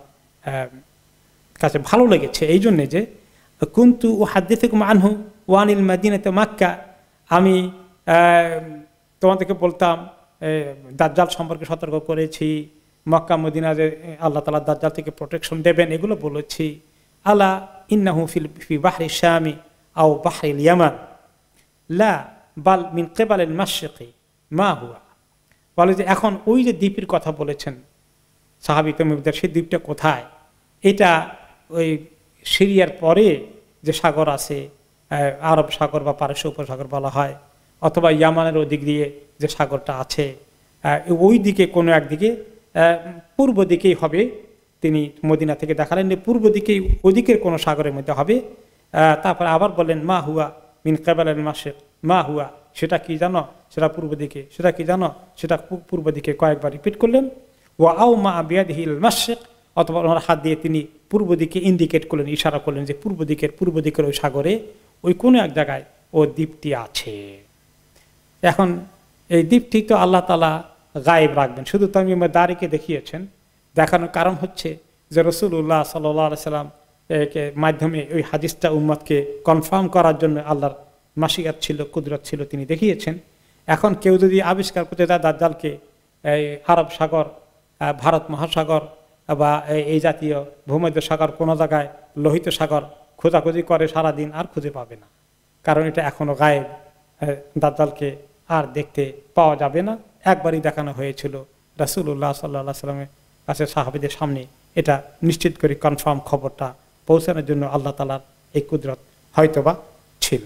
কাছে ভালো লেগেছে এই জন্যে যে কুনতু উহাদ্দিসুকুম আনহু ওয়ানিল মাদিনাতি মাক্কা, আমি তোমাদেরকে বলতাম দাজ্জাল সম্পর্কে সতর্ক করেছি, মক্কা মদিনা যে আল্লাহ তাআলা দাজ্জাল থেকে প্রোটেকশন দেবেন এগুলো বলেছি। আলা ইন্নাহু ফিল ফি বাহরি শামি আও বাহরিল ইয়ামান লা বাল মিন কিবালিল মাশরিকি মা হুয়া। বলে যে এখন ওই যে দ্বীপের কথা বলেছেন সাহাবী তামিমদের, সেই দ্বীপটা কোথায়? এটা ওই সিরিয়ার পরে যে সাগর আছে, আরব সাগর বা পারস্য উপসাগর বলা হয়, অথবা ইয়ামানের ওদিক দিয়ে যে সাগরটা আছে, ওই দিকে কোনো একদিকে পূর্ব দিকেই হবে। তিনি মদিনা থেকে দেখালেন যে পূর্ব দিকেই ওদিকের কোনো সাগরের মধ্যে হবে। তারপর আবার বললেন মা হুয়া মিন কিবালিল মাশরিক মা হুয়া, সেটা কি জানো? সেটা পূর্ব দিকে। সেটা কি জানো? সেটা পূর্ব দিকে। কয়েকবার রিপিট করলেন। ওয়া আও মা বিয়াদিহিল মাশরিক, অথবা ওনার হাত দিয়ে তিনি পূর্ব দিকে ইন্ডিকেট করলেন, ইশারা করলেন যে পূর্ব দিকের পূর্ব দিকের ওই সাগরে ওই কোনো এক জায়গায় ও দ্বীপটি আছে। এখন এই দ্বীপটি তো আল্লাহ তাআলা গায়েব রাখবেন, শুধু তামিম দারিকে দেখিয়েছেন। দেখানোর কারণ হচ্ছে যে রাসূলুল্লাহ সাল্লাল্লাহু আলাইহি সাল্লাম এর মাধ্যমে ওই হাদিসটা উম্মতকে কনফার্ম করার জন্য আল্লাহর মাশিয়াত ছিল, কুদরত ছিল, তিনি দেখিয়েছেন। এখন কেউ যদি আবিষ্কার করতে যায় দাজ্জালকে এই আরব সাগর, ভারত মহাসাগর বা এই জাতীয় ভূমধ্য সাগর কোনো জায়গায় লোহিত সাগর খোঁজাখুঁজি করে সারাদিন, আর খুঁজে পাবে না, কারণ এটা এখনো গায়েব। দাজ্জালকে আর দেখতে পাওয়া যাবে না। একবারই দেখানো হয়েছিল রাসূলুল্লাহ সাল্লাল্লাহু আলাইহি সাল্লামের কাছে, সাহাবীদের সামনে এটা নিশ্চিত করে কনফার্ম খবরটা পৌঁছানোর জন্য আল্লাহ তাআলার এই কুদরত হয়তোবা ছিল।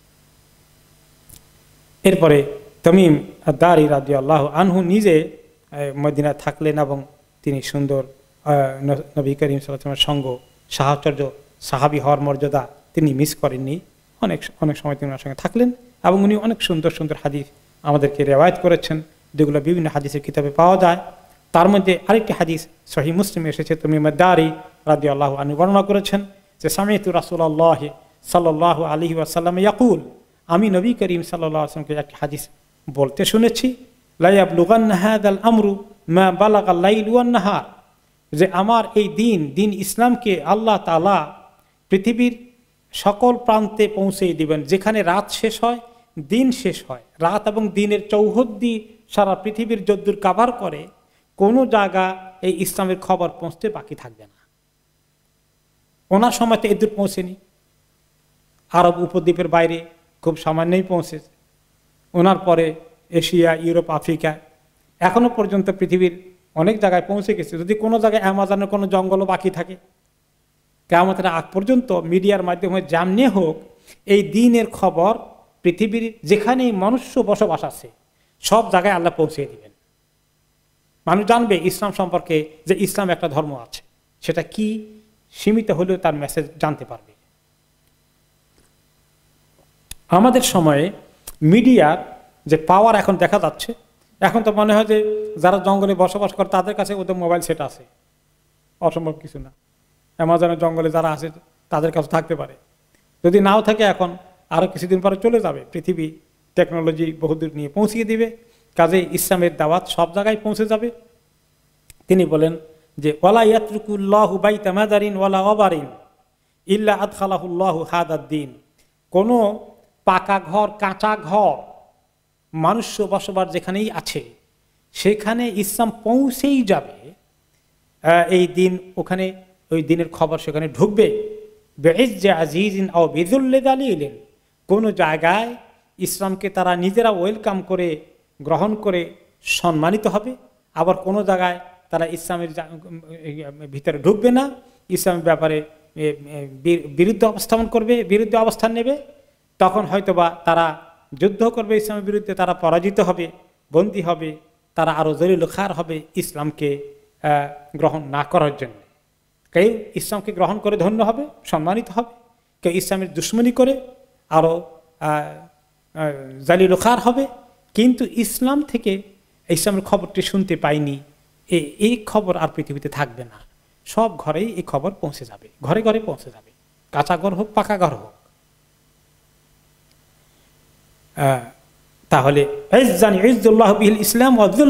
এরপরে তামিম দারি রাদিয়াল্লাহু আনহু নিজে মদিনায় থাকলেন এবং তিনি সুন্দর নবী করিম সাল্লাল্লাহু আলাইহি ওয়াসাল্লামের সঙ্গ, সাহচর্য, সাহাবী হওয়ার মর্যাদা তিনি মিস করেননি। অনেক অনেক সময় তিনি ওনার সঙ্গে থাকলেন এবং উনি অনেক সুন্দর সুন্দর হাদিস আমাদেরকে রিওয়ায়াত করেছেন, যেগুলো বিভিন্ন হাদিসের কিতাবে পাওয়া যায়। তার মধ্যে আরেকটি হাদিস সহিহ মুসলিমে এসেছে, তামিম দারি রাদিয়াল্লাহু আনহু বর্ণনা করেছেন যে সামি'তু রাসূলুল্লাহ সাল্লাল্লাহু আলাইহি ওয়াসাল্লাম ইয়াকুল, আমি নবী করিম সাল্লাল্লাহু আলাইহি ওয়াসাল্লামকে একটি হাদিস বলতে শুনেছি, লা ইয়াবলুগান্না হাযাল আমরু মা বালাগাল লাইল ওয়ান নাহার, যে আমার এই দিন দিন ইসলামকে আল্লাহ তাআলা পৃথিবীর সকল প্রান্তে পৌঁছে দিবেন। যেখানে রাত শেষ হয় দিন শেষ হয়, রাত এবং দিনের চৌহদ্দি সারা পৃথিবীর যদ্দূর কাভার করে, কোনো জায়গা এই ইসলামের খবর পৌঁছতে বাকি থাকবে না। ওনার সময় তো এদূর পৌঁছেনি, আরব উপদ্বীপের বাইরে খুব সামান্যই পৌঁছেছে। ওনার পরে এশিয়া, ইউরোপ, আফ্রিকা, এখনো পর্যন্ত পৃথিবীর অনেক জায়গায় পৌঁছে গেছে। যদি কোনো জায়গায় অ্যামাজনের কোনো জঙ্গলও বাকি থাকে, কিয়ামতের আগ পর্যন্ত মিডিয়ার মাধ্যমে জানিয়ে হোক, এই দিনের খবর পৃথিবীর যেখানেই মনুষ্য বসবাস আছে সব জায়গায় আল্লাহ পৌঁছে দিবেন। মানুষ জানবে ইসলাম সম্পর্কে, যে ইসলাম একটা ধর্ম আছে, সেটা কি সীমিত হলেও তার মেসেজ জানতে পারবে। আমাদের সময়ে মিডিয়ার যে পাওয়ার এখন দেখা যাচ্ছে, এখন তো মনে হয় যে যারা জঙ্গলে বসবাস করে তাদের কাছে ওদের মোবাইল সেট আছে, অসম্ভব কিছু না। অ্যামাজনের জঙ্গলে যারা আছে তাদের কাছে থাকতে পারে, যদি নাও থাকে এখন আরও কিছুদিন পরে চলে যাবে। পৃথিবী টেকনোলজি বহুদূর নিয়ে পৌঁছিয়ে দিবে, কাজে ইসলামের দাওয়াত সব জায়গায় পৌঁছে যাবে। তিনি বলেন যে ওয়ালা ইয়াতরুকুল্লাহু বাইতা মাদারিন ওয়ালা ওয়াবারিন ইল্লা আদখালাহুল্লাহু হাদাদ-দ্বীন, কোনো পাকা ঘর, কাঁচা ঘর, মানুষ বসবাস যেখানেই আছে সেখানে ইসলাম পৌঁছেই যাবে। এই দিন ওখানে, ওই দিনের খবর সেখানে ঢুকবে। বিইজ্জি আজিজিন আও বিযুল্লি যালিলিন, কোনো জায়গায় ইসলামকে তারা নিজেরা ওয়েলকাম করে গ্রহণ করে সম্মানিত হবে, আবার কোনো জায়গায় তারা ইসলামের ভিতরে ঢুকবে না, ইসলামের ব্যাপারে বিরুদ্ধে অবস্থান করবে, বিরুদ্ধে অবস্থান নেবে। তখন হয়তোবা তারা যুদ্ধ করবে ইসলামের বিরুদ্ধে, তারা পরাজিত হবে, বন্দী হবে, তারা আরও জলিল খার হবে ইসলামকে গ্রহণ না করার জন্য। কেউ ইসলামকে গ্রহণ করে ধন্য হবে, সম্মানিত হবে, কেউ ইসলামের দুশ্মনী করে আরও জলিল খার হবে। কিন্তু ইসলাম থেকে ইসলামের খবরটি শুনতে পাইনি, এই খবর আর পৃথিবীতে থাকবে না। সব ঘরেই এই খবর পৌঁছে যাবে, ঘরে ঘরে পৌঁছে যাবে, কাঁচা ঘর হোক পাকা ঘর হোক। তাহলে ইসলাম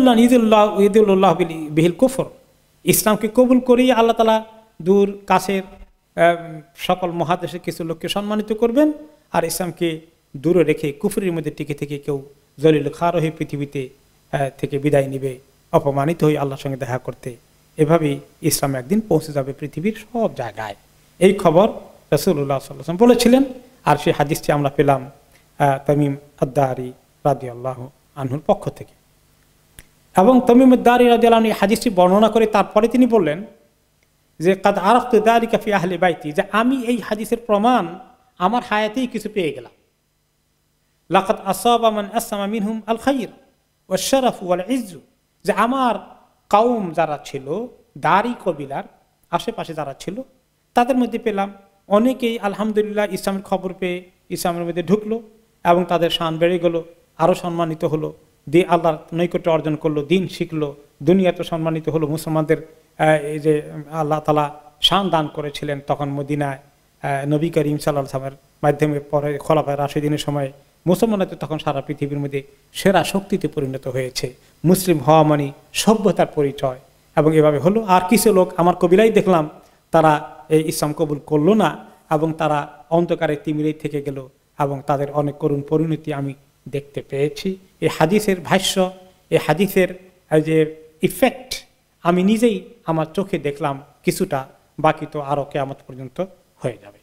বিহিল কুফর, ইসলামকে কবুল করেই আল্লাহ তাআলা দূর কাছের সকল মহাদেশের কিছু লোককে সম্মানিত করবেন, আর ইসলামকে দূরে রেখে কুফরের মধ্যে টিকে থেকে কেউ জলিল খার হয়ে পৃথিবীতে থেকে বিদায় নিবে, অপমানিত হয়ে আল্লাহর সঙ্গে দেখা করতে। এভাবেই ইসলাম একদিন পৌঁছে যাবে পৃথিবীর সব জায়গায়। এই খবর রাসূলুল্লাহ সাল্লাল্লাহু আলাইহি ওয়াসাল্লাম বলেছিলেন। আর সেই হাদিসটি আমরা পেলাম তামিম আদ-দারি রাদিয়াল্লাহু আনহুর পক্ষ থেকে। এবং তামিম আদ-দারি রাদিয়াল্লাহু আনহু এই হাদিসটি বর্ণনা করে তারপরে তিনি বললেন যে কাদ আরাফতু যালিকা ফি আহলি বাইতি, যে আমি এই হাদিসের প্রমাণ আমার হায়াতেই কিছু পেয়ে গেলাম। লাকাদ আসাবা মান আসসামা মিনহুম আল খায়র ওয়াশ শারাফ ওয়াল ইজ্জু, যে আমার কাউম যারা ছিল দারি কবিলার আশেপাশে যারা ছিল তাদের মধ্যে পেলাম অনেকেই আলহামদুলিল্লাহ ইসলামের খবর পেয়ে ইসলামের মধ্যে ঢুকলো এবং তাদের শান বেড়ে গেল, আরো সম্মানিত হলো, দিয়ে আল্লাহর নৈকট্য অর্জন করলো, দিন শিখলো, দুনিয়াতে সম্মানিত হলো। মুসলমানদের এই যে আল্লাহ তাআলা শান দান করেছিলেন তখন মদিনায় নবী করিম সাল্লাল্লাহু আলাইহি ওয়াসাল্লামের মাধ্যমে, পরে খোলাফায়ে রাশিদিনের সময় মুসলমানদের তখন সারা পৃথিবীর মধ্যে সেরা শক্তিতে পরিণত হয়েছে। মুসলিম হওয়া মানে সভ্যতার পরিচয়, এবং এভাবে হলো। আর কিছু লোক আমার কবিরাই দেখলাম তারা এই ইসলাম কবুল করলো না এবং তারা অন্ধকারে তিমিরেই থেকে গেল, এবং তাদের অনেক করুণ পরিণতি আমি দেখতে পেয়েছি। এই হাদিসের ভাষ্য, এই হাদিসের যে ইফেক্ট আমি নিজেই আমার চোখে দেখলাম কিছুটা, বাকি তো আরো কিয়ামত পর্যন্ত হয়ে যাবে।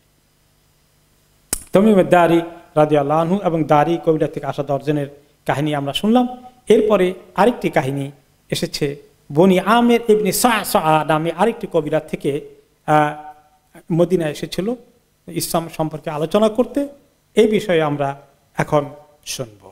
তামিম আদ-দারি রাদিয়াল্লাহু আনহু এবং দারি কবিরা থেকে আসা দর্জনের কাহিনী আমরা শুনলাম। এরপরে আরেকটি কাহিনী এসেছে বনি আমের ইবনে সাআসা নামে আরেকটি কবিরা থেকে মদিনায় এসেছিল ইসলাম সম্পর্কে আলোচনা করতে। এই বিষয়ে আমরা এখন শুনব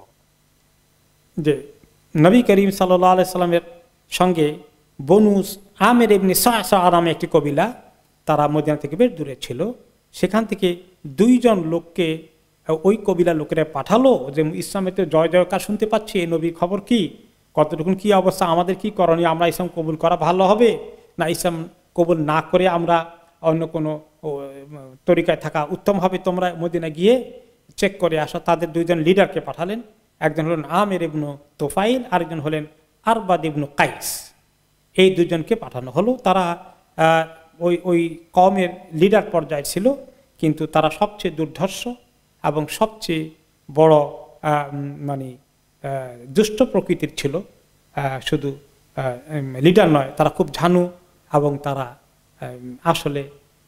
যে নবী করিম সাল্লাল্লাহু আলাইহি সাল্লামের সঙ্গে বনু আমের ইবনে সাআসা নামে একটি কবিলা, তারা মদিনা থেকে বেশ দূরে ছিল। সেখান থেকে দুইজন লোককে ওই কবিলা লোকেরা পাঠালো যে ইসলামেতে জয় জয়কার শুনতে পাচ্ছি, এই নবীর খবর কি, কতটুকুন কি অবস্থা, আমাদের কি করণীয়, আমরা ইসলাম কবুল করা ভালো হবে না ইসলাম কবুল না করে আমরা অন্য কোনো তরিকায় থাকা উত্তম হবে, তোমরা মদিনা গিয়ে চেক করে আসো। তাদের দুইজন লিডারকে পাঠালেন, একজন হলেন আমের ইবনু তোফাইল, আরেকজন হলেন আরবাদ ইবনু কাইস। এই দুজনকে পাঠানো হলো। তারা ওই ওই কওমের লিডার পর্যায়ে ছিল, কিন্তু তারা সবচেয়ে দুর্ধর্ষ এবং সবচেয়ে বড় মানে দুষ্ট প্রকৃতির ছিল। শুধু লিডার নয়, তারা খুব ঝানু এবং তারা আসলে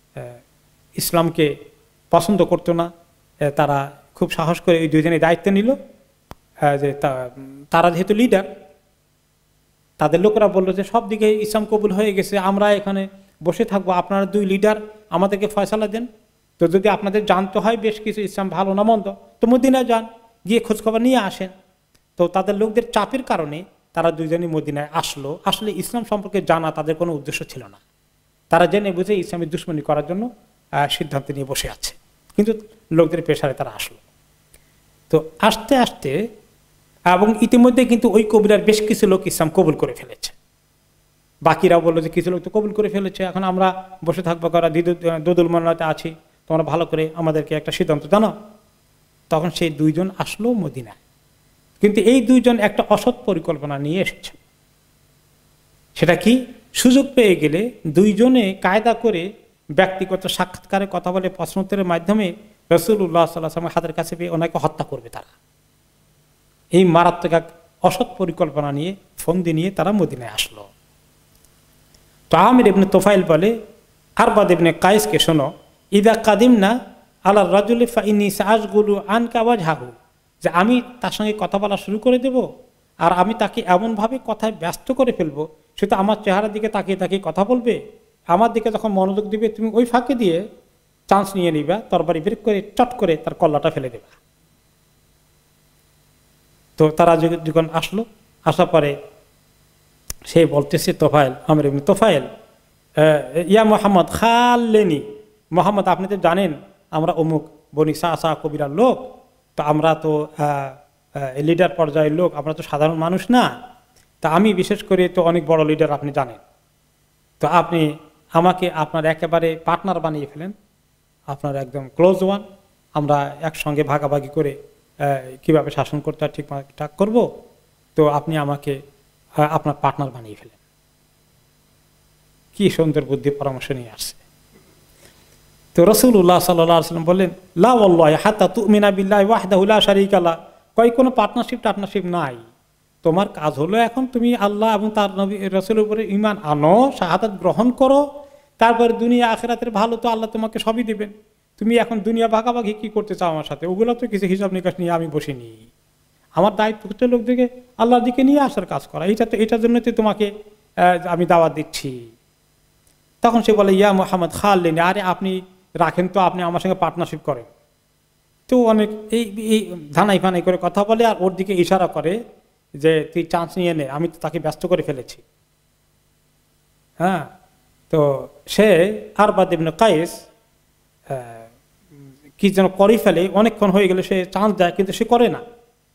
ইসলামকে পছন্দ করতো না। তারা খুব সাহস করে এই দুইজনের দায়িত্ব নিল যে তারা যেহেতু লিডার, তাদের লোকেরা বললো যে সব দিকে ইসলাম কবুল হয়ে গেছে, আমরা এখানে বসে থাকবো, আপনারা দুই লিডার আমাদেরকে ফয়সালা দেন। তো যদি আপনাদের জানতে হয় বেশ কিছু ইসলাম ভালো না মন্দ, তো মদিনায় যান, গিয়ে খোঁজখবর নিয়ে আসেন। তো তাদের লোকদের চাপের কারণে তারা দুইজনই মদিনায় আসলো। আসলে ইসলাম সম্পর্কে জানা তাদের কোনো উদ্দেশ্য ছিল না, তারা জেনে বুঝে ইসলামের দুশ্মনী করার জন্য সিদ্ধান্ত নিয়ে বসে আছে, কিন্তু লোকদের পেশারে তারা আসলো। তো আস্তে আস্তে এবং ইতিমধ্যে কিন্তু ওই কবিরার বেশ কিছু লোক ইসলাম কবুল করে ফেলেছে। বাকিরাও বললো যে কিছু লোক তো কবুল করে ফেলেছে, এখন আমরা বসে থাকবো করা দোদুল মনাতে আছি, তোমরা ভালো করে আমাদেরকে একটা সিদ্ধান্ত জানাও। তখন সেই দুইজন আসলো মদিনায়, কিন্তু এই দুইজন একটা অসৎ পরিকল্পনা নিয়ে এসেছে। সেটা কি, সুযোগ পেয়ে গেলে দুইজনে কায়দা করে ব্যক্তিগত সাক্ষাৎকারে কথা বলে প্রশ্নোত্তরের মাধ্যমে রাসূলুল্লাহ সাল্লাল্লাহু আলাইহি ওয়াসাল্লামের হাতের কাছে পেয়ে ওনাকে হত্যা করবে তারা। এই মারাত্মক এক অসৎ পরিকল্পনা নিয়ে ফন্দি নিয়ে তারা মদিনায় আসলো। তো আমির ইবনে তোফাইল বলে আরবাদ ইবনে কাইসকে, শোনো, ইদা কাদিমনা আলা রাজুলি ফাইন্নী সাআশগুলু আনকা ওয়াজহাহু, যে আমি তার সঙ্গে কথা বলা শুরু করে দেব আর আমি তাকে এমনভাবে কথায় ব্যস্ত করে ফেলবো, সে তো আমার চেহারার দিকে তাকিয়ে তাকিয়ে কথা বলবে, আমার দিকে যখন মনোযোগ দিবে তুমি ওই ফাঁকে দিয়ে চান্স নিয়ে নিবা, তরবারি বের করে চট করে তার কল্লাটা ফেলে দেবা। তো তারা যখন আসলো, আসার পরে সে বলতেছে তোফাইল, আমির ইবনে তোফাইল, ইয়া মোহাম্মদ খাল্লেনি, মোহাম্মদ আপনি তো জানেন আমরা অমুক বনি সাআসা কবিরার লোক, তো আমরা তো লিডার পর্যায়ের লোক, আমরা তো সাধারণ মানুষ না, তা আমি বিশেষ করে তো অনেক বড় লিডার আপনি জানেন, তো আপনি আমাকে আপনার একেবারে পার্টনার বানিয়ে ফেলেন, আপনার একদম ক্লোজ ওয়ান, আমরা একসঙ্গে ভাগাভাগি করে কিভাবে শাসন করতে হয় ঠিকঠাক করব, তো আপনি আমাকে আপনার পার্টনার বানিয়ে ফেলেন। কি সুন্দর বুদ্ধি পরামর্শ নিয়ে আসছে। তো রাসূলুল্লাহ সাল্লাল্লাহু আলাইহি ওয়াসাল্লাম বললেন, লা ওয়াল্লাহি হাত্তা তুমিনা বিল্লাহি ওয়াহদাহু লা শারীকা লাহ, কই কোনো পার্টনারশিপ টার্টনারশিপ নাই, তোমার কাজ হলো এখন তুমি আল্লাহ এবং তার নবী রাসূলের উপরে ঈমান আনো, শাহাদাত গ্রহণ করো, তারপরে দুনিয়া আখিরাতের ভালো তো আল্লাহ তোমাকে সবই দিবেন, তুমি এখন দুনিয়া ভাগাভাগি কি করতে চাও আমার সাথে, ওগুলো তো কিছু হিসাব নিকাশ নিয়ে আমি বসিনি। আমার দায়িত্ব হচ্ছে লোকদেরকে আল্লাহর দিকে নিয়ে আসার কাজ করা, এটা তো এটার জন্য তো তোমাকে আমি দাওয়াত দিচ্ছি। তখন সে বলে, ইয়া মোহাম্মদ খাল্লিন, আরে আপনি রাখেন তো, আপনি আমার সঙ্গে পার্টনারশিপ করেন। তো অনেক এই এই ধানাই ফানাই করে কথা বলে, আর ওর দিকে ইশারা করে যে তুই চান্স নিয়ে নে, আমি তো তাকে ব্যস্ত করে ফেলেছি। হ্যাঁ, তো সে আরবাদ ইবনে কায়েস কি যেন করে ফেলে, অনেকক্ষণ হয়ে গেলে সে চান্স দেয়, কিন্তু সে করে না।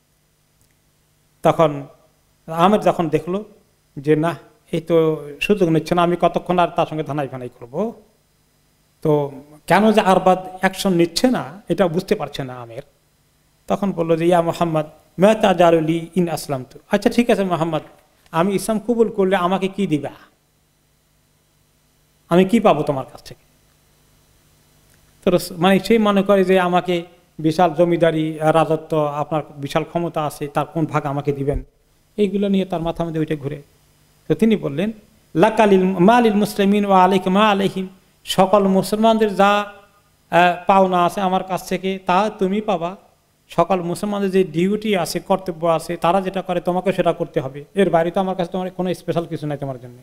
তখন আমের যখন দেখলো যে না, এই তো সুযোগ নিচ্ছে না, আমি কতক্ষণ আর তার সঙ্গে ধানাই ফানাই করবো, তো কেন যে আরবাদ অ্যাকশন নিচ্ছে না এটা বুঝতে পারছে না আমের। তখন বললো যে ইয়া মোহাম্মদ মেহতা জারুলি ইন আসলাম তো, আচ্ছা ঠিক আছে মোহাম্মদ, আমি ইসলাম কবুল করলে আমাকে কি দিবা, আমি কি পাবো তোমার কাছ থেকে? তো মানে সে মনে করে যে আমাকে বিশাল জমিদারি রাজত্ব, আপনার বিশাল ক্ষমতা আছে, তার কোন ভাগ আমাকে দিবেন, এইগুলো নিয়ে তার মাথা মধ্যে ওইটা ঘুরে। তো তিনি বললেন, লাকালিল মালিল মুসলিমিন ওয়া আলাইকা মা আলাইহিম, সকল মুসলমানদের যা পাওনা আছে আমার কাছ থেকে তা তুমি পাবা, সকল মুসলমানদের যে ডিউটি আছে, কর্তব্য আছে, তারা যেটা করে তোমাকে সেটা করতে হবে, এর বাইরে তো আমার কাছে তোমার কোনো স্পেশাল কিছু নাই তোমার জন্য।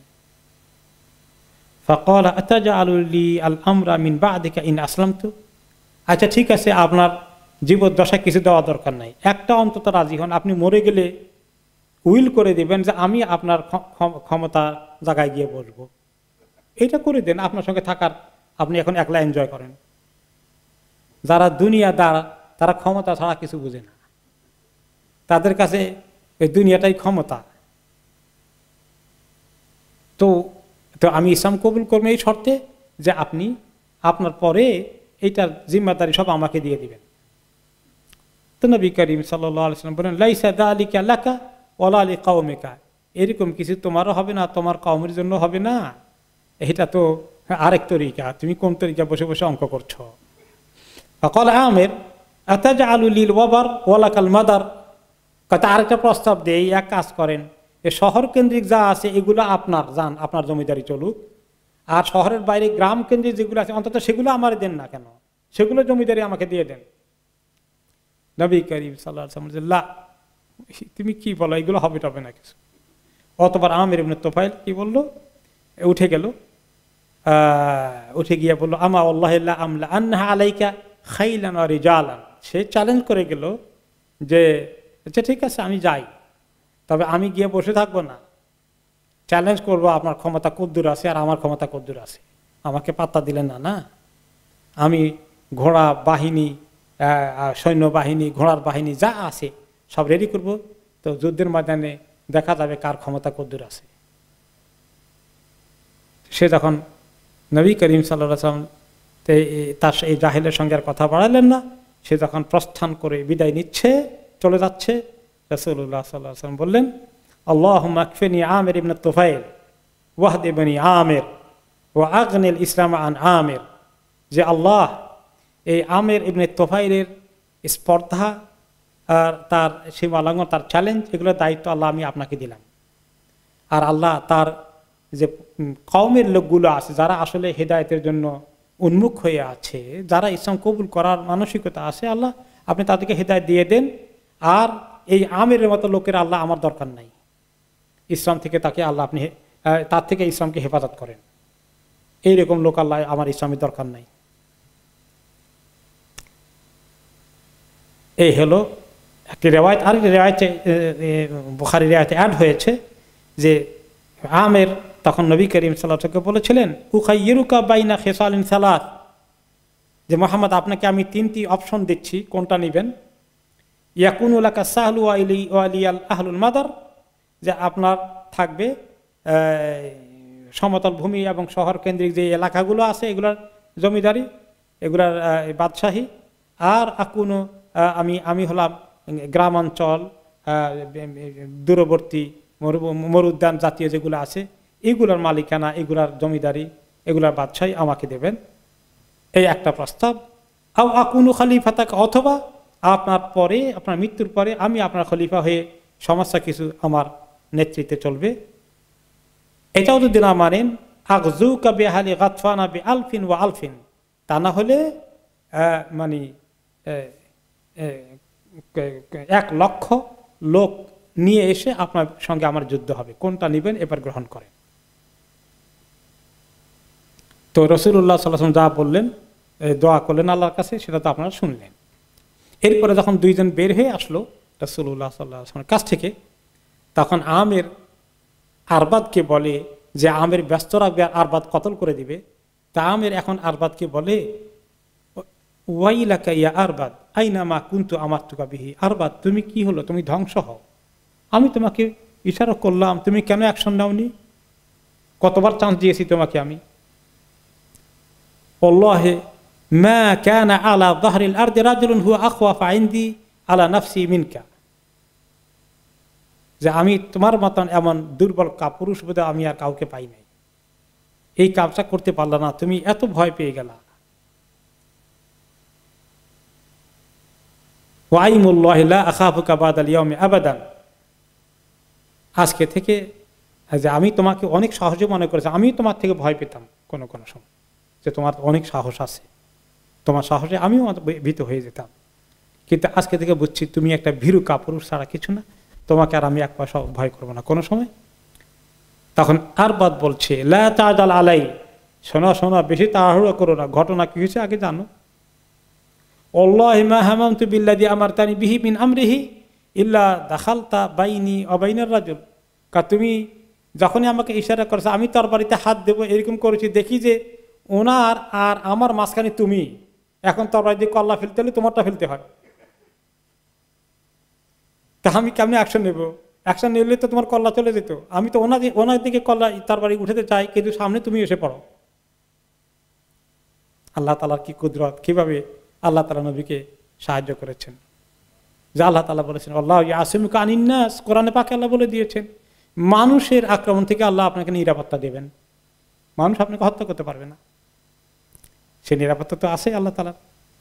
ফাকালা আতাজআলু লি আল আমরা মিন বা'দিকা ইন আসলামতু, আচ্ছা ঠিক আছে, আপনার জীবদ্দশায় কিছু দেওয়া দরকার নাই, একটা অন্তত রাজি হন, আপনি মরে গেলে উইল করে দিবেন যে আমি আপনার ক্ষমতা জায়গায় গিয়ে বসবো, এটা করে দেন, আপনার সঙ্গে থাকার আপনি এখন একলা এনজয় করেন। যারা দুনিয়াদার তারা ক্ষমতা ছাড়া কিছু বুঝে না, তাদের কাছে এই দুনিয়াটাই ক্ষমতা। তো তো আমি ইসলাম কবুল করবো এই শর্তে যে আপনি আপনার পরে এইটার জিম্মাদারি সব আমাকে দিয়ে দিবেন। তো নবী করিম সাল্লাল্লাহু আলাইহি ওয়াসাল্লাম বলেন, লাইসা যালিকা লাকা ওয়ালা লিকাওমিকা, এরকম কিছু তোমারও হবে না, তোমার কওমের জন্য হবে না, এটা তো আরেক তরিকা, তুমি কোন তরিকা বসে বসে অঙ্ক করছো। ফাকাল আমির আতাজআলু লিল ওয়াবার ওয়ালাকাল মাদার, কথা আরেকটা প্রস্তাব দেই, এক কাজ করেন, এ শহর কেন্দ্রিক যা আছে এগুলো আপনার, যান আপনার জমিদারি চলুক, আর শহরের বাইরে গ্রাম কেন্দ্রিক যেগুলো আছে অন্তত সেগুলো আমার দেন না কেন, সেগুলো জমিদারি আমাকে দিয়ে দেন। নবী করিম সাল্লাল্লাহু আলাইহি ওয়াসাল্লাম, লা, তুমি কি বলো, এগুলো হবে টবে না কিছু। অতবার আমির ইবনে তুফাইল কি বললো, উঠে গেল, উঠে গিয়ে বললো, আমা আল্লাহি লা আমলা আনহা আলাইকা খাইলান ওয়া রিজালান, সে চ্যালেঞ্জ করে গেল যে আচ্ছা ঠিক আছে আমি যাই, তবে আমি গিয়ে বসে থাকবো না, চ্যালেঞ্জ করবো আপনার ক্ষমতা কদ্দূর আছে আর আমার ক্ষমতা কদ্দূর আছে, আমাকে পাত্তা দিলেন না, না আমি ঘোড়া বাহিনী, সৈন্যবাহিনী, ঘোড়ার বাহিনী যা আছে সব রেডি করব, তো যুদ্ধের ময়দানে দেখা যাবে কার ক্ষমতা কদ্দূর আছে। সে যখন নবী করিম সাল্লাল্লাহু আলাইহি ওয়াসাল্লাম তার এই জাহেলের সঙ্গে আর কথা বাড়ালেন না, সে যখন প্রস্থান করে বিদায় নিচ্ছে, চলে যাচ্ছে, রাসূলুল্লাহ সাল্লাল্লাহু আলাইহি ওয়াসাল্লাম বললেন, আল্লাহুম্মা আকফিনি আমির ইবনে তুফাইল ওয়াহদি ইবনে আমির ওয়া আগনিল ইসলাম আন আমির, যে আল্লাহ এই আমির ইবনে তুফাইলের স্পর্ধা আর তার সীমালঙ্ঘন, তার চ্যালেঞ্জ, এগুলোর দায়িত্ব আল্লাহ আমি আপনাকে দিলাম। আর আল্লাহ তার যে কওমের লোকগুলো আছে যারা আসলে হেদায়েতের জন্য উন্মুখ হয়ে আছে, যারা ইসলাম কবুল করার মানসিকতা আছে, আল্লাহ আপনি তাদেরকে হেদায়েত দিয়ে দেন, আর এই আমিরের মতো লোকের আল্লাহ আমার দরকার নাই, ইসলাম থেকে তাকে আল্লাহ আপনি তার থেকে ইসলামকে হেফাজত করেন, এইরকম লোক আল্লাহ আমার ইসলামের দরকার নাই। এই হলো একটি রেওয়ায়েত। আরেকটি রেওয়ায়েতে বুখারী রেওয়ায়েতে অ্যাড হয়েছে যে আমের তখন নবী করিম সাল্লাল্লাহু আলাইহি ওয়াসাল্লাম বলেছিলেন, উখাইয়িরুকা বাইনা খিসালিন সালাত, যে মুহাম্মদ আপনাকে আমি তিনটি অপশন দিচ্ছি, কোনটা নেবেন? ইয়াকুনু লাকা সাহলু ওয়া ইলি ওয়া লিয়াল আহলুল মাদার, যে আপনার থাকবে সমতল ভূমি এবং শহর কেন্দ্রিক যে এলাকাগুলো আছে এগুলার জমিদারি, এগুলার বাদশাহী, আর আকুনু আমি আমি হলাম গ্রামাঞ্চল, দূরবর্তী মরুদ্যান জাতীয় যেগুলো আছে এগুলার মালিকানা, এগুলার জমিদারি, এগুলার বাদশাহী আমাকে দেবেন, এই একটা প্রস্তাব। আও আকুনু খলিফাতাক, অথবা আপনার পরে, আপনার মৃত্যুর পরে আমি আপনার খলিফা হয়ে সমস্যা কিছু আমার নেতৃত্বে চলবে, এটাও যদি না মানেন, আগজুকা বিআহলি গাতফানা বিআলফিন ওয়া আলফিন, তা না হলে মানে এক লক্ষ লোক নিয়ে এসে আপনার সঙ্গে আমার যুদ্ধ হবে, কোনটা নেবেন এবার গ্রহণ করেন। তো রাসূলুল্লাহ সাল্লাল্লাহু আলাইহি ওয়াসাল্লাম যা বললেন, দোয়া করলেন আল্লাহর কাছে, সেটা তো আপনারা শুনলেন। এরপরে যখন দুইজন বের হয়ে আসলো রাসূলুল্লাহ সাল্লাল্লাহু আলাইহি ওয়াসাল্লামের কাছ থেকে, তখন আমের আরবাদকে বলে যে আমের ব্যস্ত রাখবে, আরবাদ কতল করে দিবে। তা আমের এখন আরবাদকে বলে, ওয়াইলাকা ইয়া আরবাদ আইনা মা কুনতু আমারতুকা বিহি। আরবাদ, তুমি কি হলো, তুমি ধ্বংস হও, আমি তোমাকে ইশারা করলাম, তুমি কেন অ্যাকশন নাওনি? কতবার চান্স দিয়েছি তোমাকে আমি। আল্লাহে মা কানা আলা যাহরিল আরদি রাজুলুন হুয়া আখওয়াফা ইনদি আলা নাফসি মিনকা, যে আমি তোমার মতন এমন দুর্বল কাপুরুষ বোধ আমি আর কাউকে পাই নাই, এই কাজটা করতে পারলা না, তুমি এত ভয় পেয়ে গেলা। ওয়াইমুল্লাহি লা আখাফুকা বাদাল ইয়াউমি আবাদান, আজকে থেকে যে আমি তোমাকে অনেক সহজে মনে করেছি, আমি তোমার থেকে ভয় পেতাম কোনো কোনো সময়, যে তোমার অনেক সাহস আছে, তোমার সাহসে আমিও ভীত হয়ে যেতাম, কিন্তু আজকে থেকে বুঝছি তুমি একটা ভীরু কাপুরুষ ছাড়া কিছু না, তোমাকে আর আমি এক পয়সা ভয় করবো না কোনো সময়। তখন আরবাদ বলছে, লা তাজাল আলাই, শোনা শোনা বেশি তাড়াহুড়ো করো না, ঘটনা কি হয়েছে আগে জানো। আল্লাহি মা হামামতু বিল্লাযী আমারতানি বিহি মিন আমরিহি ইল্লা দাখালতা বাইনি ওয়া বাইনার রাজুল, কা তুমি যখনই আমাকে ইশারা করেছো আমি তোর বাড়িতে হাত দেবো এরকম করেছি, দেখি যে ওনার আর আমার মাঝখানে তুমি, এখন তোর বাড়িতে কল্লা ফেলতে হলে তোমারটা ফেলতে হয়, তা আমি কেমনি অ্যাকশন নেব? অ্যাকশন নিলে তো তোমার কল্লা চলে যেত, আমি তো ওনার ওনার দিকে কল্লা তার বাড়ি উঠাতে চাই, কিন্তু সামনে তুমি এসে পড়ো। আল্লাহ তাআলার কি কুদরত, কিভাবে আল্লাহ তাআলা নবীকে সাহায্য করেছেন। যে আল্লাহ তাআলা বলেছেন আল্লাহু ইয়াসিমুকা আনিন নাস, কোরআনে পাকে আল্লাহ বলে দিয়েছেন মানুষের আক্রমণ থেকে আল্লাহ আপনাকে নিরাপত্তা দেবেন, মানুষ আপনাকে হত্যা করতে পারবে না, সে নিরাপত্তা তো আছে আল্লাহ তাআলার।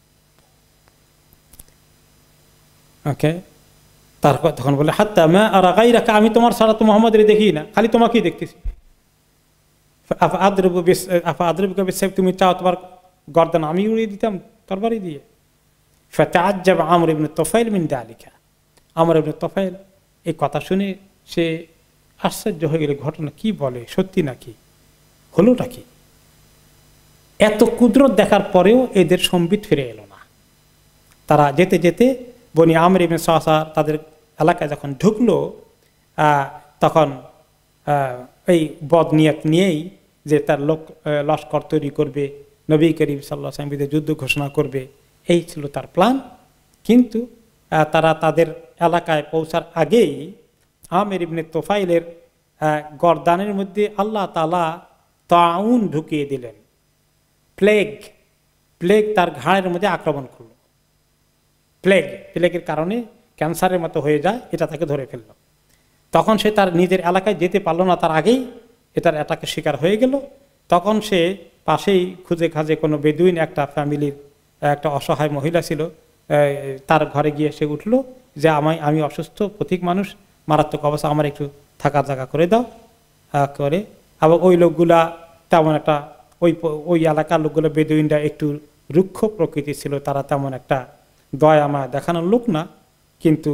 ওকে, তারপর তখন বলে হাত্তা মা আরা গায়রাকা, আমি তোমার ছাড়া তো মুহাম্মাদের দেখি না, খালি তোমাকেই দেখতেছি। আফা আদরিবু বিস আফা আদরিবুকা বিস, তুমি চাও তোমার গর্দান আমি উড়িয়ে দিতাম তরবারি দিয়ে। ফাতাআজ্জাব আমর ইবনে তুফাইল মিন যালিকা, আমর ইবনে তুফাইল এই কথা শুনে সে আশ্চর্য হয়ে গেল, ঘটনা কি বলে, সত্যি নাকি, হলোটা কি? এত কুদরত দেখার পরেও এদের সম্বিত ফিরে এলো না। তারা যেতে যেতে বনি আমর ইবনে সাসা তাদের এলাকায় যখন ঢুকলো, তখন এই বদনিয়ত নিয়েই যে তার লোক লস্কর তৈরি করবে, নবী করিম সাল্লাল্লাহু আলাইহি ওয়াসাল্লাম বিরুদ্ধে যুদ্ধ ঘোষণা করবে, এই ছিল তার প্ল্যান। কিন্তু তারা তাদের এলাকায় পৌঁছার আগেই আমির ইবনে তুফাইলের গর্দানের মধ্যে আল্লাহ তাআলা তাউন ঢুকিয়ে দিলেন, প্লেগ প্লেগ তার ঘাড়ের মধ্যে আক্রমণ করলো। প্লেগ প্লেগের কারণে ক্যান্সারের মতো হয়ে যায়, এটা তাকে ধরে ফেলল। তখন সে তার নিজের এলাকায় যেতে পারলো না, তার আগেই এটার অ্যাটাকের শিকার হয়ে গেল। তখন সে পাশেই খুঁজে খাজে কোনো বেদুইন একটা ফ্যামিলির একটা অসহায় মহিলা ছিল, তার ঘরে গিয়ে সে উঠলো যে আমায় আমি অসুস্থ পথিক মানুষ, মারাত্মক অবস্থা, আমার একটু থাকার জায়গা করে দাও করে। আবার ওই লোকগুলা তেমন একটা ওই ওই এলাকার লোকগুলো বেদুইনরা একটু রুক্ষ প্রকৃতি ছিল, তারা তেমন একটা দয়া মায়া দেখানোর লোক না। কিন্তু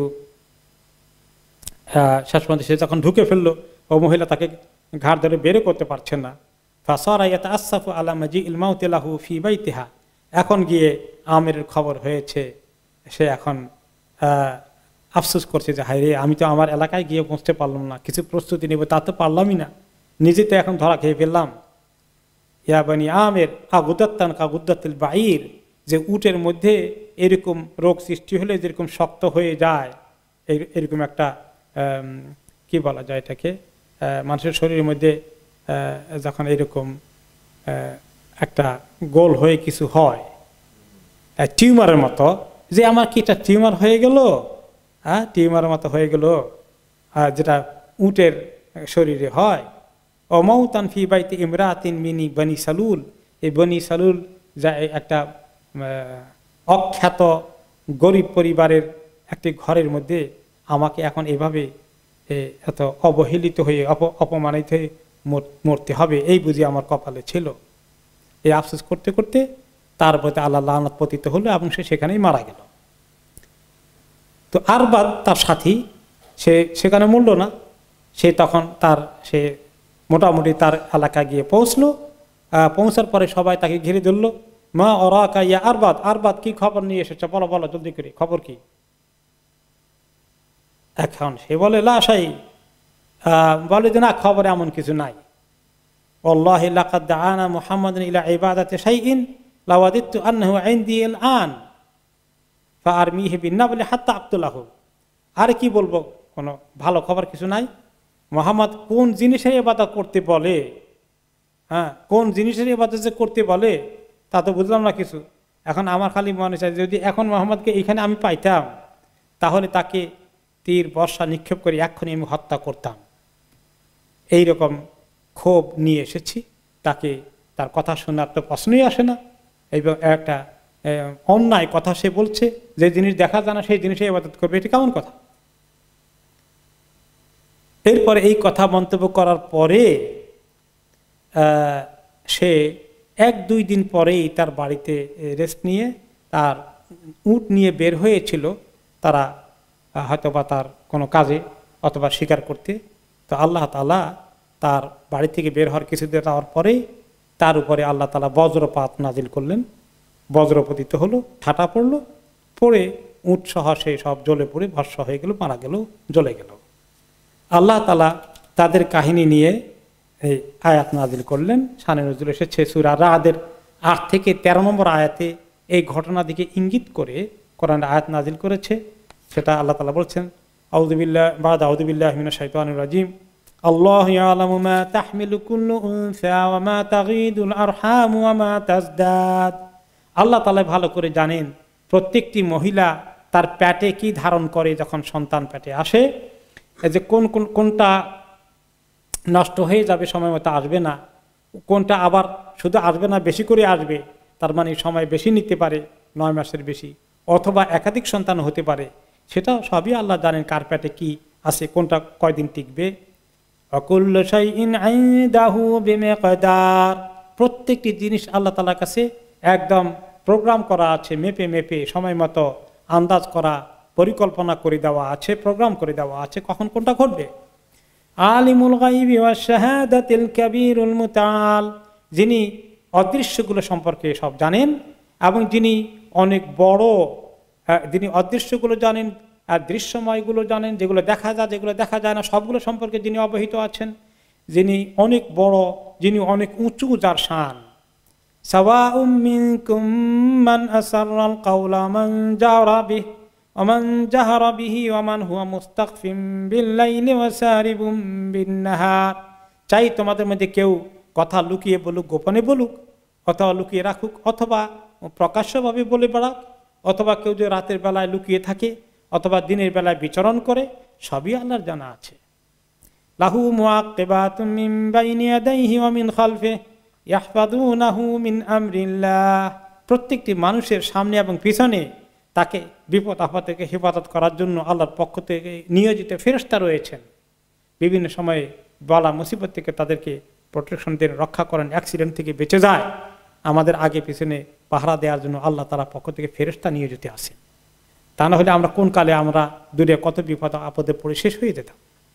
শেষ পর্যন্ত সে যখন ঢুকে ফেললো, ও মহিলা তাকে ঘাড় ধরে বেরো করতে পারছে না। ফাসারা ইয়াতাআসসাফু আলা মাজিইল মাউতি লাহু ফি বাইতিহা, এখন গিয়ে আমিরের খবর হয়েছে, সে এখন আফসোস করছে যে হায় রে, আমি তো আমার এলাকায় গিয়ে পৌঁছতে পারলাম না, কিছু প্রস্তুতি নেব তা তো পারলামই না, নিজে তো এখন ধরা খেয়ে ফেললাম। ইয়া বানি আমির আগুদাত্তান কাগুদাতিল বাঈর, যে উটের মধ্যে এরকম রোগ সৃষ্টি হলে যেরকম শক্ত হয়ে যায়, এরকম একটা কি বলা যায় এটাকে, মানুষের শরীরের মধ্যে যখন এরকম একটা গোল হয়ে কিছু হয় টিউমারের মতো, যে আমার কি এটা টিউমার হয়ে গেল, হ্যাঁ টিউমারের মতো হয়ে গেল, যেটা উটের শরীরে হয়। অমাউতান ফি বাইতি ইমরাতিন মিনি বনি সালুল, এই বনি সালুল যা একটা অখ্যাত গরিব পরিবারের একটি ঘরের মধ্যে আমাকে এখন এভাবে এত অবহেলিত হয়ে অপমানিত হয়ে মরতে হবে, এই বুঝি আমার কপালে ছিল। এই আফসোস করতে করতে তার প্রতি আল্লাহ লানত পতিত হলো এবং সে সেখানেই মারা গেল। তো আরবাদ তার সাথী, সে সেখানে মরল না, সে তখন তার সে মোটামুটি তার এলাকায় গিয়ে পৌঁছলো। পৌঁছার পরে সবাই তাকে ঘিরে ধরল, মা ওরাকা ইয়া আরবাদ, আরবাদ কি খবর নিয়ে এসেছে, বলো বলো জলদি করে, খবর কি? এখন সে বলে লাশাই, বলে যে না, খবরে এমন কিছু নাই। আল্লাহি লাকাদ দাআনা মুহাম্মাদুন ইলা ইবাদাতি শাইইন লাওয়াদিতু আন্নাহু ইনদি আল-আন ফাআরমিহি বিন-নাবলি হাত্তা আক্তুলাহু। আর কি বলবো, কোনো ভালো খবর কিছু নাই। মুহাম্মদ কোন জিনিসের ইবাদত করতে বলে, হ্যাঁ কোন জিনিসের ইবাদত যে করতে বলে তা তো বুঝলাম না কিছু। এখন আমার খালি মনে চাই যদি এখন মুহাম্মদকে এখানে আমি পাইতাম তাহলে তাকে তীর বর্ষা নিক্ষেপ করে এক্ষুনি আমি হত্যা করতাম। এইরকম ক্ষোভ নিয়ে এসেছি, তাকে তার কথা শোনার তো প্রশ্নই আসে না। এবং একটা অন্যায় কথা সে বলছে, যে জিনিস দেখা যায় না সেই জিনিসে ইবাদত করবে, এটি কেমন কথা? এরপরে এই কথা মন্তব্য করার পরে সে এক দুই দিন পরেই তার বাড়িতে রেস্ট নিয়ে তার উট নিয়ে বের হয়েছিল, তারা হয়তোবা তার কোনো কাজে অথবা শিকার করতে। তো আল্লাহ তাআলা তার বাড়ি থেকে বের হওয়ার কিছুদিন যাওয়ার পরেই তার উপরে আল্লাহ তাআলা বজ্রপাত নাজিল করলেন, বজ্রপতিত হলো, ঠাটা পড়লো, পড়ে উট সহ সে সব জ্বলে পড়ে ভস্ম হয়ে গেল, মারা গেল, জ্বলে গেল। আল্লাহ তাআলা তাদের কাহিনী নিয়ে এই আয়াত নাজিল করলেন। শানে নজুল এসেছে সূরা রাদের আট থেকে তেরো নম্বর আয়াতে এই ঘটনা দিকে ইঙ্গিত করে কোরআন আয়াত নাজিল করেছে। সেটা আল্লাহ তাআলা বলছেন, আউযু বিল্লাহি বা'দা আউযু বিল্লাহি মিনাশ শাইতানির রাজীম, আল্লাহু ইয়ালামু মা তাহমিলু কুল্লু উনসা ওয়া মা তাগীদুল আরহাম ওয়া মা তাজদাদ। আল্লাহ তাআলা ভালো করে জানেন প্রত্যেকটি মহিলা তার পেটে কি ধারণ করে যখন সন্তান পেটে আসে, এই যে কোন কোন কোনটা নষ্ট হয়ে যাবে, সময় মতো আসবে না, কোনটা আবার শুধু আসবে না বেশি করে আসবে, তার মানে সময় বেশি নিতে পারে, নয় মাসের বেশি, অথবা একাধিক সন্তান হতে পারে, সেটা সবই আল্লাহ জানেন কার পেটে কি আছে, কোনটা কয়দিন টিকবে। অকুল্লু শাইইন ইনদাহু বিমিকদার, প্রত্যেকটি জিনিস আল্লাহ তাআলার কাছে একদম প্রোগ্রাম করা আছে, মেপে মেপে সময় মতো আন্দাজ করা, পরিকল্পনা করে দেওয়া আছে, প্রোগ্রাম করে দেওয়া আছে কখন কোনটা ঘটবে। আলিমুল গায়বি ওয়াশ শাহাদাতিল কাবীরুল মুতাআল, যিনি অদৃশ্যগুলো সম্পর্কে সব জানেন এবং যিনি অনেক বড়, যিনি অদৃশ্যগুলো জানেন আর দৃশ্যময়গুলো জানেন, যেগুলো দেখা যায় যেগুলো দেখা যায় না সবগুলো সম্পর্কে যিনি অবহিত আছেন, যিনি অনেক বড়, যিনি অনেক উঁচু, যার শান। সাওয়াউম মিনকুম মান আসাররাল কাওলা মান জারা বিহি ওয়া মান জাহারা বিহি ওয়া মান হুয়া মুস্তাখফিম বিল-লাইলি ওয়া সারিবুম বিন-নাহার। চাই তোমাদের মধ্যে কেউ কথা লুকিয়ে বলুক, গোপনে বলুক, অথবা লুকিয়ে রাখুক, অথবা প্রকাশ্যভাবে বলে বেড়াক, অথবা কেউ যে রাতের বেলায় লুকিয়ে থাকে অথবা দিনের বেলায় বিচরণ করে, সবই আল্লাহর জানা আছে। লাহু মুআক্কিবাতুম মিন বাইনি ইয়াদাইহি ওয়া মিন খালফিহি ইয়াহফাযুনাহু মিন আমরিল্লাহ, প্রত্যেকটি মানুষের সামনে এবং পিছনে তাকে বিপদ আপদ থেকে হেফাজত করার জন্য আল্লাহর পক্ষ থেকে নিয়োজিত ফেরেশতা রয়েছেন। বিভিন্ন সময়ে বালা মুসিবত থেকে তাদেরকে প্রোটেকশন দিয়ে রক্ষা করেন, অ্যাক্সিডেন্ট থেকে বেঁচে যায়, আমাদের আগে পিছনে পাহারা দেওয়ার জন্য আল্লাহ তাআলার পক্ষ থেকে ফেরেশতা নিয়োজিত আছেন। তা না হলে আমরা কোন কালে আমরা দূরে কত বিপদ আপদে পড়ে শেষ হয়ে যেতাম।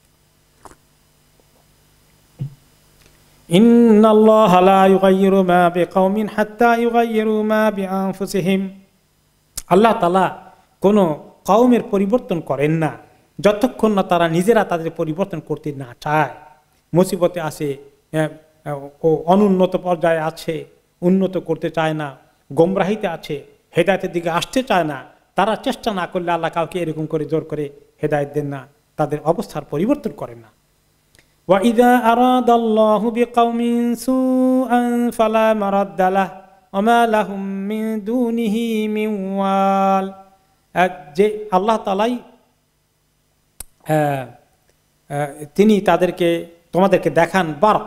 ইন্নাল্লাহা লা ইউগাইয়িরু মা বিকাওমিন হাত্তা ইউগাইয়িরু মা বিআনফুসিহিম, আল্লাহ তাআলা কোনো কওমের পরিবর্তন করেন না যতক্ষণ না তারা নিজেরা তাদের পরিবর্তন করতে না চায়। মুসিবতে আছে, ও অনুন্নত পর্যায়ে আছে, উন্নত করতে চায় না, গোমরাহিতে আছে, হেদায়েতের দিকে আসতে চায় না, তারা চেষ্টা না করলে আল্লাহ কাউকে এরকম করে জোর করে হেদায়েত দেন না, তাদের অবস্থার পরিবর্তন করেন না। ওয়া ইযা আরাদাল্লাহু বিকাওমিন সুআন ফালা মারাদ্দা লাহু ওয়া মা লাহুম মিন দুনিহি মিন ওয়াল, যে আল্লাহ তাআলাই তিনি তাদেরকে তোমাদেরকে দেখান বারক।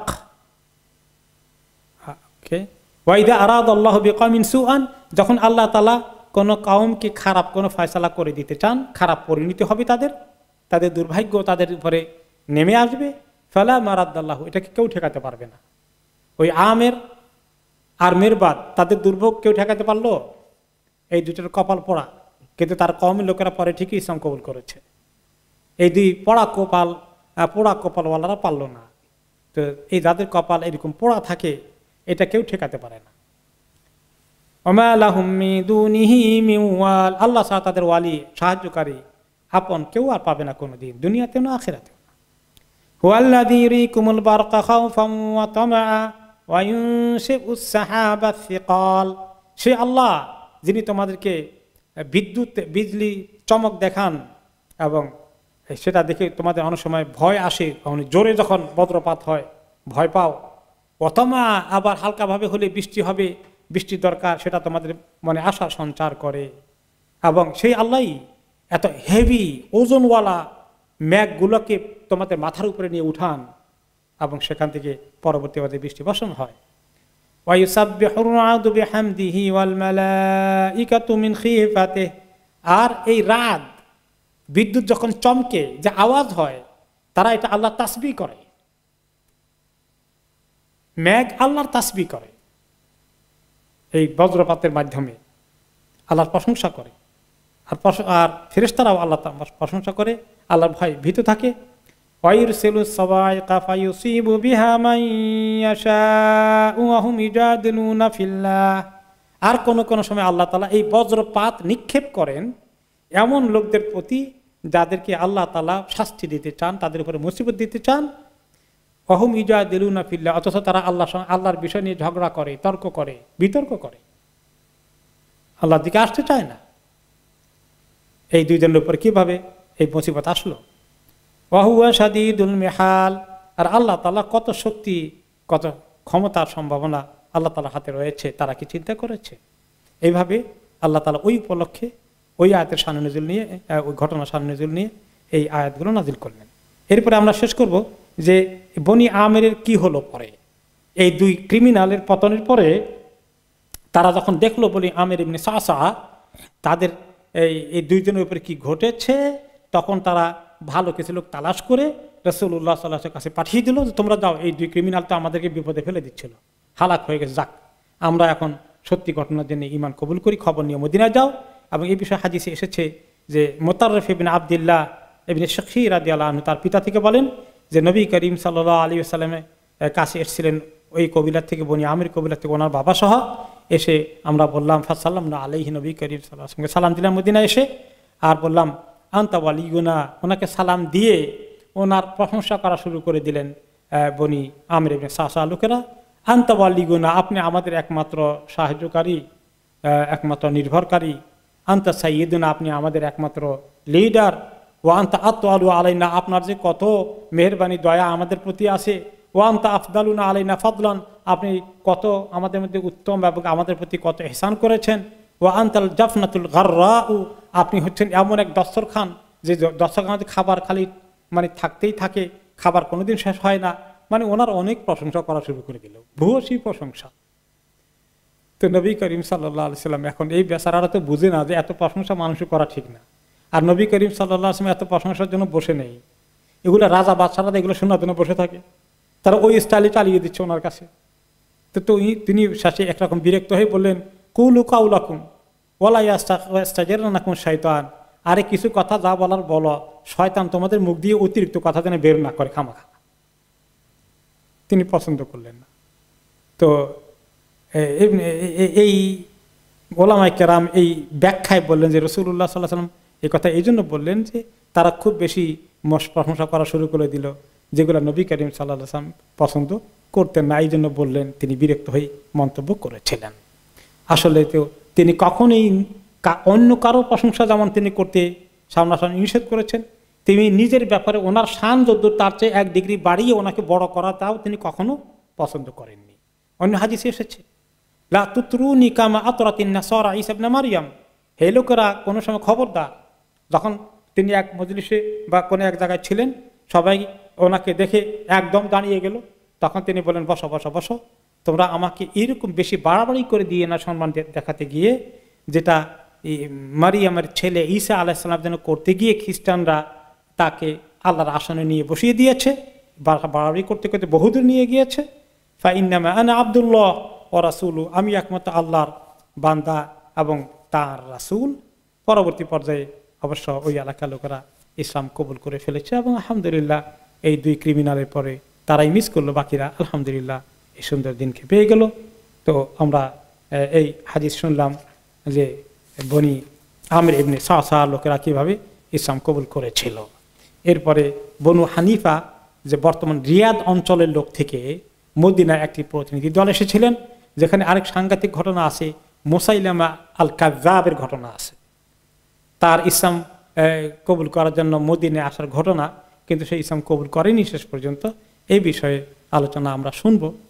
ওকে, ওয়া ইযা আরাদাল্লাহু বিকাওমিন সুআন, যখন আল্লাহ তাআলা কোনো কওমকে খারাপ কোনো ফয়সালা করে দিতে চান, খারাপ পরিণতি হবে তাদের, তাদের দুর্ভাগ্য তাদের উপরে নেমে আসবে, ফালা মারাদ্দাল্লাহু, এটাকে কেউ ঠেকাতে পারবে না। ওই আমের আর মেরবাদ, তাদের দুর্ভোগ কেউ ঠেকাতে পারলো? এই দুটোর কপাল পোড়া, কিন্তু তার কওমের লোকেরা পরে ঠিকই ইসলাম কবুল করেছে। এই দুই পোড়া কপাল পোড়া কপালওয়ালারা পারল না। তো এই যাদের কপাল এরকম পোড়া থাকে, এটা কেউ ঠেকাতে পারে না। আল্লাহ ছাড়া তাদের ওয়ালি, সাহায্যকারী, আপন কেউ আর পাবে না কোনোদিন, দুনিয়াতেও না আখিরাতেও। হুয়াল্লাযী ইউরীকুমুল বারকা খাওফান ওয়া তামআ ওয়া ইউনশিউস সাহাবা সিকাল, সে আল্লাহ যিনি তোমাদেরকে বিদ্যুৎ বিজলি চমক দেখান এবং সেটা দেখে তোমাদের অনেক সময় ভয় আসে, জোরে যখন বজ্রপাত হয় ভয় পাও। অতমা, আবার হালকাভাবে হলে বৃষ্টি হবে, বৃষ্টির দরকার, সেটা তোমাদের মনে আশা সঞ্চার করে। এবং সেই আল্লাহই এত হেভি ওজনওয়ালা মেঘগুলোকে তোমাদের মাথার উপরে নিয়ে উঠান এবং সেখান থেকে পরবর্তীভাবে বৃষ্টি বর্ষণ হয়। আর এই রাত বিদ্যুৎ যখন চমকে যে আওয়াজ হয়, তারা এটা আল্লাহ তাসবিহ করে। মেঘ আল্লাহর তাসবিহ করে, এই বজ্রপাতের মাধ্যমে আল্লাহর প্রশংসা করে। আর আর ফেরেশতারাও আল্লাহ প্রশংসা করে, আল্লাহর ভয় ভীত থাকে। আর কোন কোন সময় আল্লাহ তাআলা এই বজ্রপাত নিক্ষেপ করেন এমন লোকদের প্রতি যাদেরকে আল্লাহ তাআলা শাস্তি দিতে চান, তাদের উপরে মুসিবত দিতে চান। ওয়াহুম ইজাদিলুনা ফিল্লাহ, অথচ তারা আল্লাহ আল্লাহর বিষয় নিয়ে ঝগড়া করে, তর্ক করে, বিতর্ক করে, আল্লাহর দিকে আসতে চায় না। এই দুইজনের উপর কিভাবে এই মুসিবত আসলো? ওয়াহুয়া শাদীদুল মিহাল, আর আল্লাহ তাআলা কত শক্তি, কত ক্ষমতার সম্ভাবনা আল্লাহ তাআলার হাতে রয়েছে, তারা কি চিন্তা করেছে? এইভাবে আল্লাহ তাআলা ওই উপলক্ষে ওই আয়াতের শান নজুল নিয়ে, ওই ঘটনার শান নজুল নিয়ে এই আয়াতগুলো নাজিল করলেন। এরপরে আমরা শেষ করব যে বনি আমেরের কি হলো পরে। এই দুই ক্রিমিনালের পতনের পরে তারা যখন দেখলো বনি আমের ইবনে সাসা তাদের এই এই দুইজনের উপরে কি ঘটেছে, তখন তারা ভালো কিছু লোক তালাশ করে রাসূলুল্লাহ সাল্লাল্লাহু আলাইহি ওয়াসাল্লামের কাছে পাঠিয়ে দিল যে তোমরা যাও, এই দুই ক্রিমিনাল তো আমাদেরকে বিপদে ফেলে দিচ্ছিল, হালাক হয়ে গেছে, যাক আমরা এখন সত্যি ঘটনার জন্য ঈমান কবুল করি, খবর নিয়ে মদিনায় যাও। এবং এই বিষয়ে হাদিসে এসেছে যে মুতাররিফ ইবনে আব্দুল্লাহ ইবনে শেখ রাদিয়াল্লাহু আনহু তার পিতা থেকে বলেন যে নবী করিম সাল্লাল্লাহু আলাইহি ওয়াসাল্লামের কাছে এসেছিলেন ওই কবিলার থেকে, বনি আমির কবিলার থেকে, ওনার বাবা সহ এসে আমরা বললাম ফাসাল্লামনা আলাইহি, নবী করিম সাল্লাল্লাহু আলাইহি ওয়াসাল্লামকে সালাম দিলাম মদিনায় এসে, আর বললাম আনতা ওয়ালিয়ুনা, ওনাকে সালাম দিয়ে ওনার প্রশংসা করা শুরু করে দিলেন বনি আমির ইবনে সাসা লোকেরা। আনতা ওয়ালিয়ুনা, আপনি আমাদের একমাত্র সাহায্যকারী, একমাত্র নির্ভরকারী। আনতা সাইয়্যিদুনা, আপনি আমাদের একমাত্র লিডার। ও আনতা আতওয়ালু আলাইনা, আপনার যে কত মেহেরবানি দয়া আমাদের প্রতি আছে। ও আনতা আফদালুনা আলাইনা ফাদলান, আপনি কত আমাদের মধ্যে উত্তম এবং আমাদের প্রতি কত ইহসান করেছেন। ও আনতাল জাফনাতুল গাররাউ, আপনি হচ্ছেন এমন এক দস্তরখান যে দস্তরখানে খাবার খালি মানে থাকতেই থাকে, খাবার কোনোদিন শেষ হয় না। মানে ওনার অনেক প্রশংসা করা শুরু করে দিল, ভূয়সী প্রশংসা। তো নবী করিম সাল্লাল্লাহু আলাইহি সাল্লাম এখন এই বেচারারা তো বুঝে না যে এত প্রশংসা মানুষ করা ঠিক না। আর নবী করিম সাল্লাল্লাহু আলাইহি ওয়াসাল্লাম এত প্রশংসার জন্য বসে নেই, এগুলো রাজা বাদশারা এগুলো শোনার জন্য বসে থাকে, তারা ওই স্টাইলে চালিয়ে দিচ্ছে ওনার কাছে। তো তো তিনি শেষে একরকম বিরক্ত হয়ে বললেন কুলু কাউলাকুম ওয়ালা ইয়াস্তাজিরনাকুম শাইতান, আরে কিছু কথা যা বলার বলো, শয়তান তোমাদের মুখ দিয়ে অতিরিক্ত কথা যেন বের না করে খামাখা। তিনি পছন্দ করলেন না। তো এই ওলামায়ে কেরাম এই ব্যাখ্যায় বললেন যে রাসূলুল্লাহ সাল্লাল্লাহু আলাইহি ওয়াসাল্লাম এই কথা এই জন্য বললেন যে তারা খুব বেশি প্রশংসা করা শুরু করে দিল, যেগুলো নবী করিম সাল্লাল্লাহু আলাইহি ওয়াসাল্লাম পছন্দ করতেন না, এই জন্য বললেন, তিনি বিরক্ত হয়ে মন্তব্য করেছিলেন। আসলে তো তিনি কখনোই অন্য কারো প্রশংসা যেমন তিনি করতে সামনাসামনি নিষেধ করেছেন, তিনি নিজের ব্যাপারে ওনার শান যদ্দূর তার চেয়ে এক ডিগ্রি বাড়িয়ে ওনাকে বড় করা, তাও তিনি কখনো পছন্দ করেননি। অন্য হাদিসে এসেছে লা তুতরুনি কামা আতরাতিন নাসারা ঈসা ইবনে মারইয়াম, হে লোকেরা কোনো সময় খবরদার। যখন তিনি এক মজলিসে বা কোনো এক জায়গায় ছিলেন, সবাই ওনাকে দেখে একদম দাঁড়িয়ে গেল, তখন তিনি বলেন বসো বসো বসো, তোমরা আমাকে এরকম বেশি বাড়াবাড়ি করে দিয়ে না সম্মান দেখাতে গিয়ে, যেটা মারিয়ামের ছেলে ঈসা আলাইহিস সালাম যেন করতে গিয়ে খ্রিস্টানরা তাকে আল্লাহর আসনে নিয়ে বসিয়ে দিয়েছে, বাড়াবাড়ি করতে করতে বহুদূর নিয়ে গিয়েছে। ফা ইন্নামা আনা আব্দুল্লাহ, ও রাসূলু, আমি একমাত্র আল্লাহর বান্দা এবং তার রাসূল। পরবর্তী পর্যায়ে অবশ্য ওই এলাকার লোকেরা ইসলাম কবুল করে ফেলেছে এবং আলহামদুলিল্লাহ এই দুই ক্রিমিনালের পরে তারাই মিস করলো, বাকিরা আলহামদুলিল্লাহ এই সুন্দর দিনকে পেয়ে গেল। তো আমরা এই হাদিস শুনলাম যে বনি আমির ইবনে সাসা লোকেরা কিভাবে ইসলাম কবুল করেছিল। এরপরে বনু হানিফা, যে বর্তমান রিয়াদ অঞ্চলের লোক থেকে মদিনায় একটি প্রতিনিধি দল এসেছিলেন, যেখানে আরেক সাংঘাতিক ঘটনা আছে, মুসাইলামা আল কাযযাবের ঘটনা আছে। তার ইসলাম কবুল করার জন্য মদিনায় আসার ঘটনা, কিন্তু সে ইসলাম কবুল করেনি শেষ পর্যন্ত। এই বিষয়ে আলোচনা আমরা শুনবো।